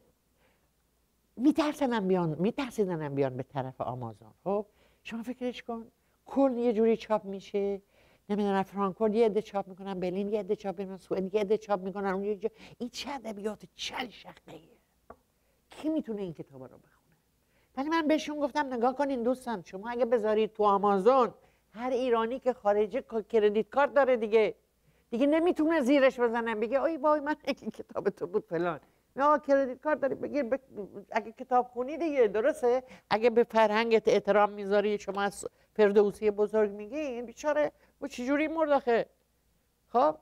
میترسیدن بیان به طرف آمازون. خب شما فکرش کن، کل یه جوری چاپ میشه، نمیدونم فرانکفورت یه عده چاپ میکنن، برلین یه عده چاپ میکنن، سوئد یه عده چاپ میکنن، اون این چه ادبیات چند شقیه، کی میتونه این کتابا رو بخونه؟ ولی من بهشون گفتم نگاه کنین دوستان، شما اگه بذارید تو آمازون، هر ایرانی که خارجه کردیت کارت داره دیگه نمیتونه زیرش بزنه بگه ای وای من این کتاب تو بود فلان، نه کردیت کارت داری بگیر اگه کتاب خونی دیگه درسته، اگه به فرهنگت احترام میذاری، شما از فردوسی بزرگ میگین، بیچاره و چجوری مرداخه. خب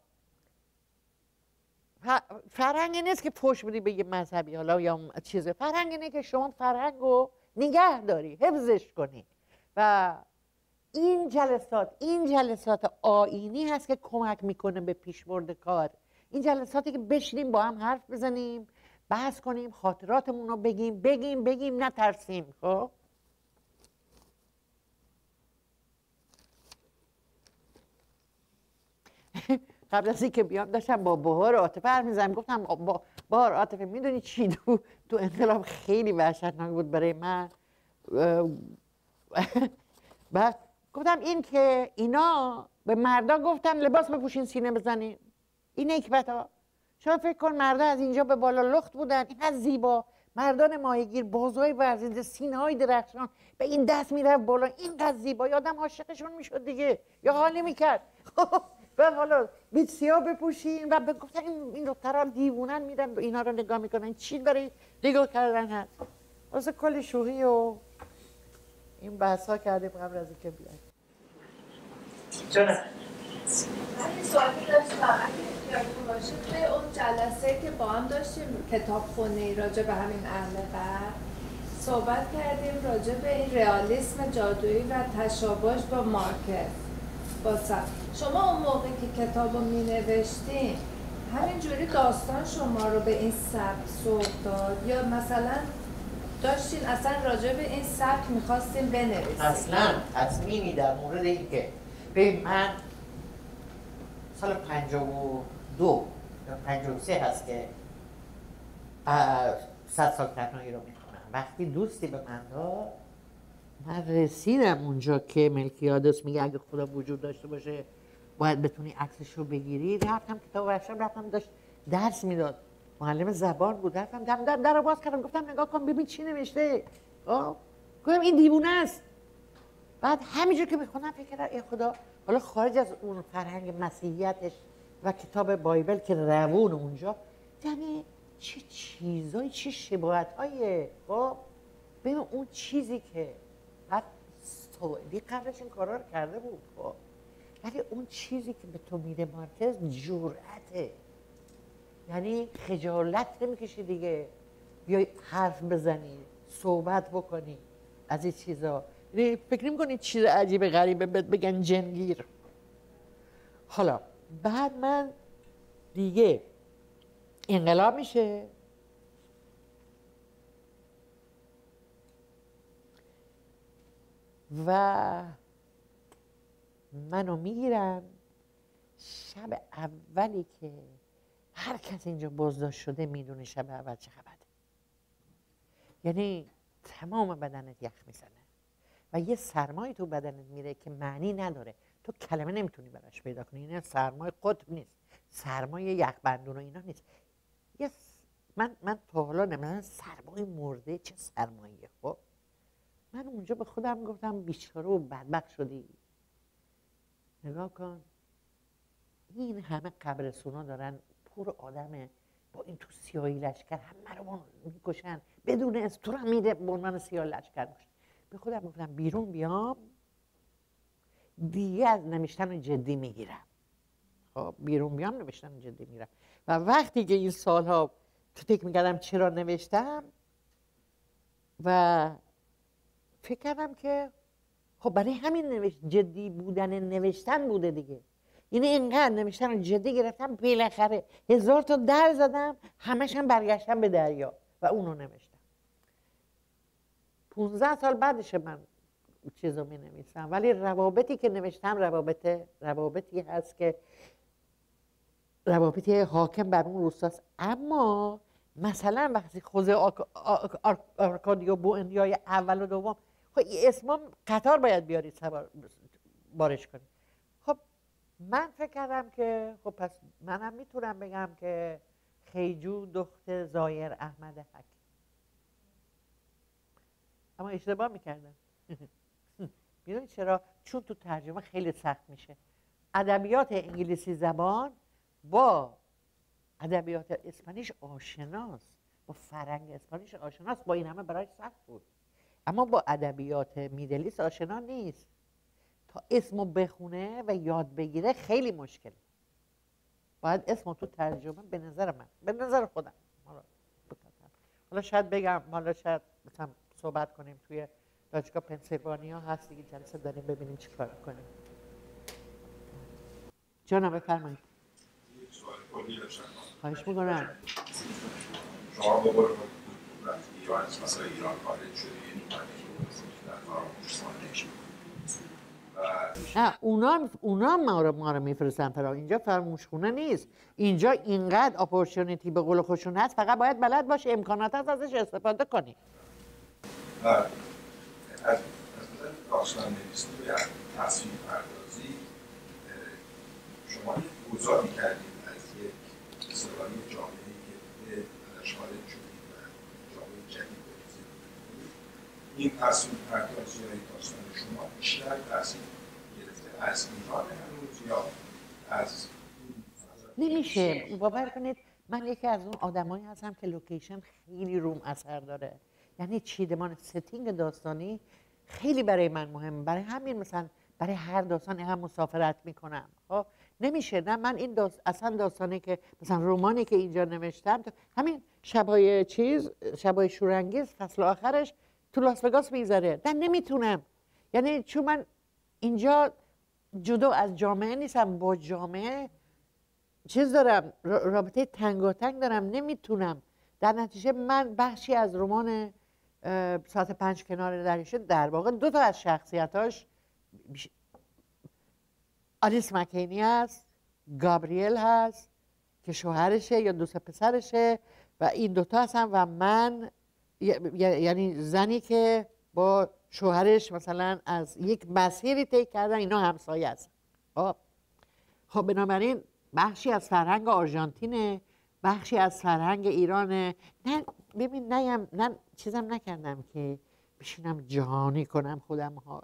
فرهنگ نیست که پشت بدی به یه مذهبی حالا یا چیزه، فرهنگ اینه که شما فرهنگ رو نگه داری، حفظش کنی. و این جلسات آیینی هست که کمک میکنه به پیشبرد کار. این جلساتی که بشینیم با هم حرف بزنیم، بحث کنیم، خاطراتمون رو بگیم نترسیم. خب قبل از اینکه بیام داشتم با بهار عاطفه حرف می‌زدم، گفتم بهار عاطفه میدونی چی تو انقلاب خیلی وحشتناک بود برای من. بعد گفتم این که اینا به مردا گفتن لباس بپوشین سینه بزنین، این حکمت ها. شما فکر کن مردا از اینجا به بالا لخت بودن، این از زیبا، مردان ماهیگیر، بازوهای ورزیده، سینه های درخشان، به این دست میرفت بالا، اینقدر زیبا، آدم عاشقشون میشد دیگه، یا حال نمیکرد. و حالا بیت سیاه بپوشین و گفتن این دخترها دیوونن، میرن اینا رو نگاه میکنن، چی برای نگاه کردن هست. واسه کلی شوخی و این بحث ها کردیم قبل از اینکه بیاید. من این سوالی داشتم، اگه یادتون باشه توی اون جلسه که با هم داشتیم کتابخونه‌ای راجع به همین اهل غرب صحبت کردیم، راجع به این رئالیسم جادویی و تشابهش با مارکس. شما اون موقع که کتاب رو می نوشتین همینجوری داستان شما رو به این سبک سوق داد یا مثلا داشتین اصلا راجع به این سبک میخواستین بنویسین؟ اصلا تصمیمی در مورد این که به من سال 52 یا 53 هست که 100 سال تنهایی رو میخونم، وقتی دوستی به من داد، من رسیدم اونجا که ملکیادس میگه اگه خدا وجود داشته باشه باید بتونی عکسش رو بگیری. رفتم کتاب ورشم، رفتم داشت درس میداد، معلم زبان بود، رفتم در رو باز کردم، گفتم نگاه کن ببین چی نوشته. گفتم این دیوونه است. بعد همینجور که میخونم فکر کردم ای خدا، حالا خارج از اون فرهنگ مسیحیتش و کتاب بایبل که روون اونجا، یعنی چه چیزایی، چه شباهت‌هایی. خب ببین اون چیزی که بعد سعودی قبلش این کارا رو کرده بود، خب ولی اون چیزی که به تو میده مارکز جرأته، یعنی خجالت نمیکشی دیگه بیای حرف بزنی، صحبت بکنی از این چیزا. فکر نمی‌کنی چیز عجیب غریبه بگن جنگیر. حالا بعد من دیگه انقلاب میشه، و منو میگیرن. شب اولی که هر کس اینجا بازداشت شده میدونه شب اول چه خبره، یعنی تمام بدنت یخ میزنه و یه سرمایه تو بدنت میره که معنی نداره، تو کلمه نمیتونی براش پیدا کنی. این سرمایه قطب نیست، سرمایه یخبندون و اینا نیست. من تا حالا نمیدونم سرمایه مرده چه سرمایه. خب من اونجا به خودم گفتم بیچاره و بدبخت شدی. نگاه کن این همه قبرستونا دارن پر آدمه با این تو سیاهی لشکر همه رو میکشن بدون از تو رو میده به عنوان سیاه لشکر میکشن. به خودم گفتم بیرون بیام دیگه از نوشتن جدی میگیرم. خب بیرون بیام نوشتن جدی میگیرم. و وقتی که این سالها فکر میکردم چرا نوشتم و فکر کردم که خب برای همین جدی بودن نوشتن بوده دیگه. یعنی اینقدر نوشتن رو جدی گرفتم بالاخره 1000 تا در زدم همش هم برگشتم به دریا و اونو نوشتم. 15 سال بعدش من چیزو می نویسم، ولی روابطی که نوشتم روابطی هست که روابطی حاکم بر اون روستاست. اما مثلا وقتی خوزه آرکادیو بوئندیای اول و دوم، خب این اسمام قطار باید بیارید بارش کنید. خب من فکر کردم که خب پس منم میتونم بگم که خیجو دخت زایر احمد حک. اما اشتباه میکردم. میدونید چرا؟ چون تو ترجمه خیلی سخت میشه. ادبیات انگلیسی زبان با ادبیات اسپانیش آشناست، با فرهنگ اسپانیش آشناست، با این همه برایش سخت بود. اما با ادبیات میدلیست آشنا نیست. تا اسمو بخونه و یاد بگیره خیلی مشکله. باید اسمو تو ترجمه به نظر خودم حالا شاید بگم، حالا شاید مثلا صحبت کنیم توی دانشگاه پنسیلوانیا هست دیگه، جلسه داریم ببینیم چی کار کنیم. جانم بفرمایید. یک سوال کلی داشتم. خواهش میکنم. شما به قول ایران مثلا ایران خارج شدید در فراموش نه اونا ما رو میفرستن فرا. اینجا فراموش خونه نیست. اینجا اینقدر اپورتونیتی به قول خودشون هست، فقط باید بلد باشه امکانات هست ازش استفاده کنی. از داستان نویسی و تصویر پردازی شما یک گذاری کردید از یک اصطلاحی جامعه‌ای که ازش خارج شدید و جامعه جدید بریزید. این تصویر پردازی های داستان شما بیشتر تاثیر گرفته از ایران هنوز یا از نمیشه باور کنید من یکی از اون آدمایی هستم که لوکیشن خیلی روم اثر داره. یعنی چیدمان ستینگ داستانی خیلی برای من مهمه. برای همین مثلا برای هر داستان هم مسافرت میکنم. خب نمیشه نه من این اصلا داستانی که مثلا رمانی که اینجا نوشتم همین شبای شورانگیز فصل آخرش تو لاس وگاس میذاره. من نمیتونم، یعنی چون من اینجا جدا از جامعه نیستم، با جامعه چیز دارم، رابطه تنگاتنگ دارم، نمیتونم. در نتیجه من بخشی از رمان ساعت 5 کنار دریاچه در واقع 2 تا از شخصیتاش آلیس مکینی هست، گابریل هست که شوهرشه یا دوست پسرشه و این 2 تا هستن و من یعنی زنی که با شوهرش مثلا از یک مسیری طی کردن، اینا همسایه هستن. خب بنابراین بخشی از فرهنگ آرژانتینه، بخشی از فرهنگ ایرانه. نه ببین نه چیزم نکردم که بشینم جهانی کنم خودم ها.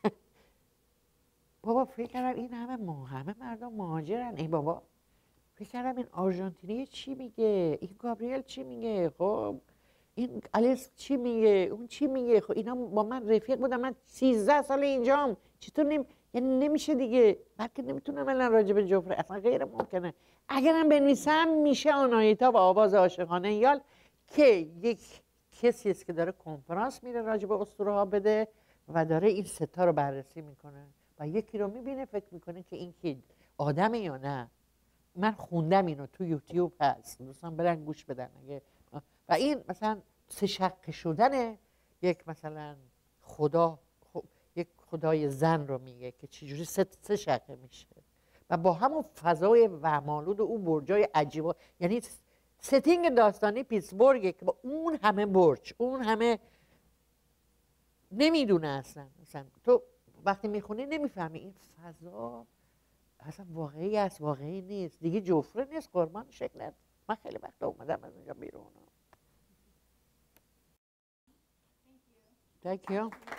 بابا فکر کردم این همه مردم مهاجرن. ای بابا فکر کردم این آرژانتینی چی میگه، این گابریل چی میگه، خب این آلیس چی میگه، اون چی میگه. خب اینا با من رفیق بودن، من 13 سال اینجام، چطور یعنی نمیشه دیگه. بلکه نمیتونم الان راجع به جفره، اصلا غیر ممکنه. اگرم بنویسم میشه آناهیتا و آواز عاشقانه یال که یک کسی است که داره کنفرانس میره راجع به اسطوره ها بده و داره این 3 تا رو بررسی میکنه و یکی رو میبینه فکر میکنه که این کی آدمه یا نه. من خوندم اینو تو یوتیوب هست، دوستان برن گوش بدن اگه. و این مثلا 3 شقه شدن یک مثلا یک خدای زن رو میگه که چجوری 3 شقه میشه و با همون فضای وهم‌آلود و اون برجای عجیب، یعنی ستینگ داستانی پیتسبورگه که با اون همه برج، اون همه نمیدونه اصلا تو وقتی میخونی نمیفهمی این فضا اصلا واقعی است واقعی نیست. دیگه جفره نیست، قربان شکلت. من خیلی وقت اومدم از اینجا بیرون. Thank you.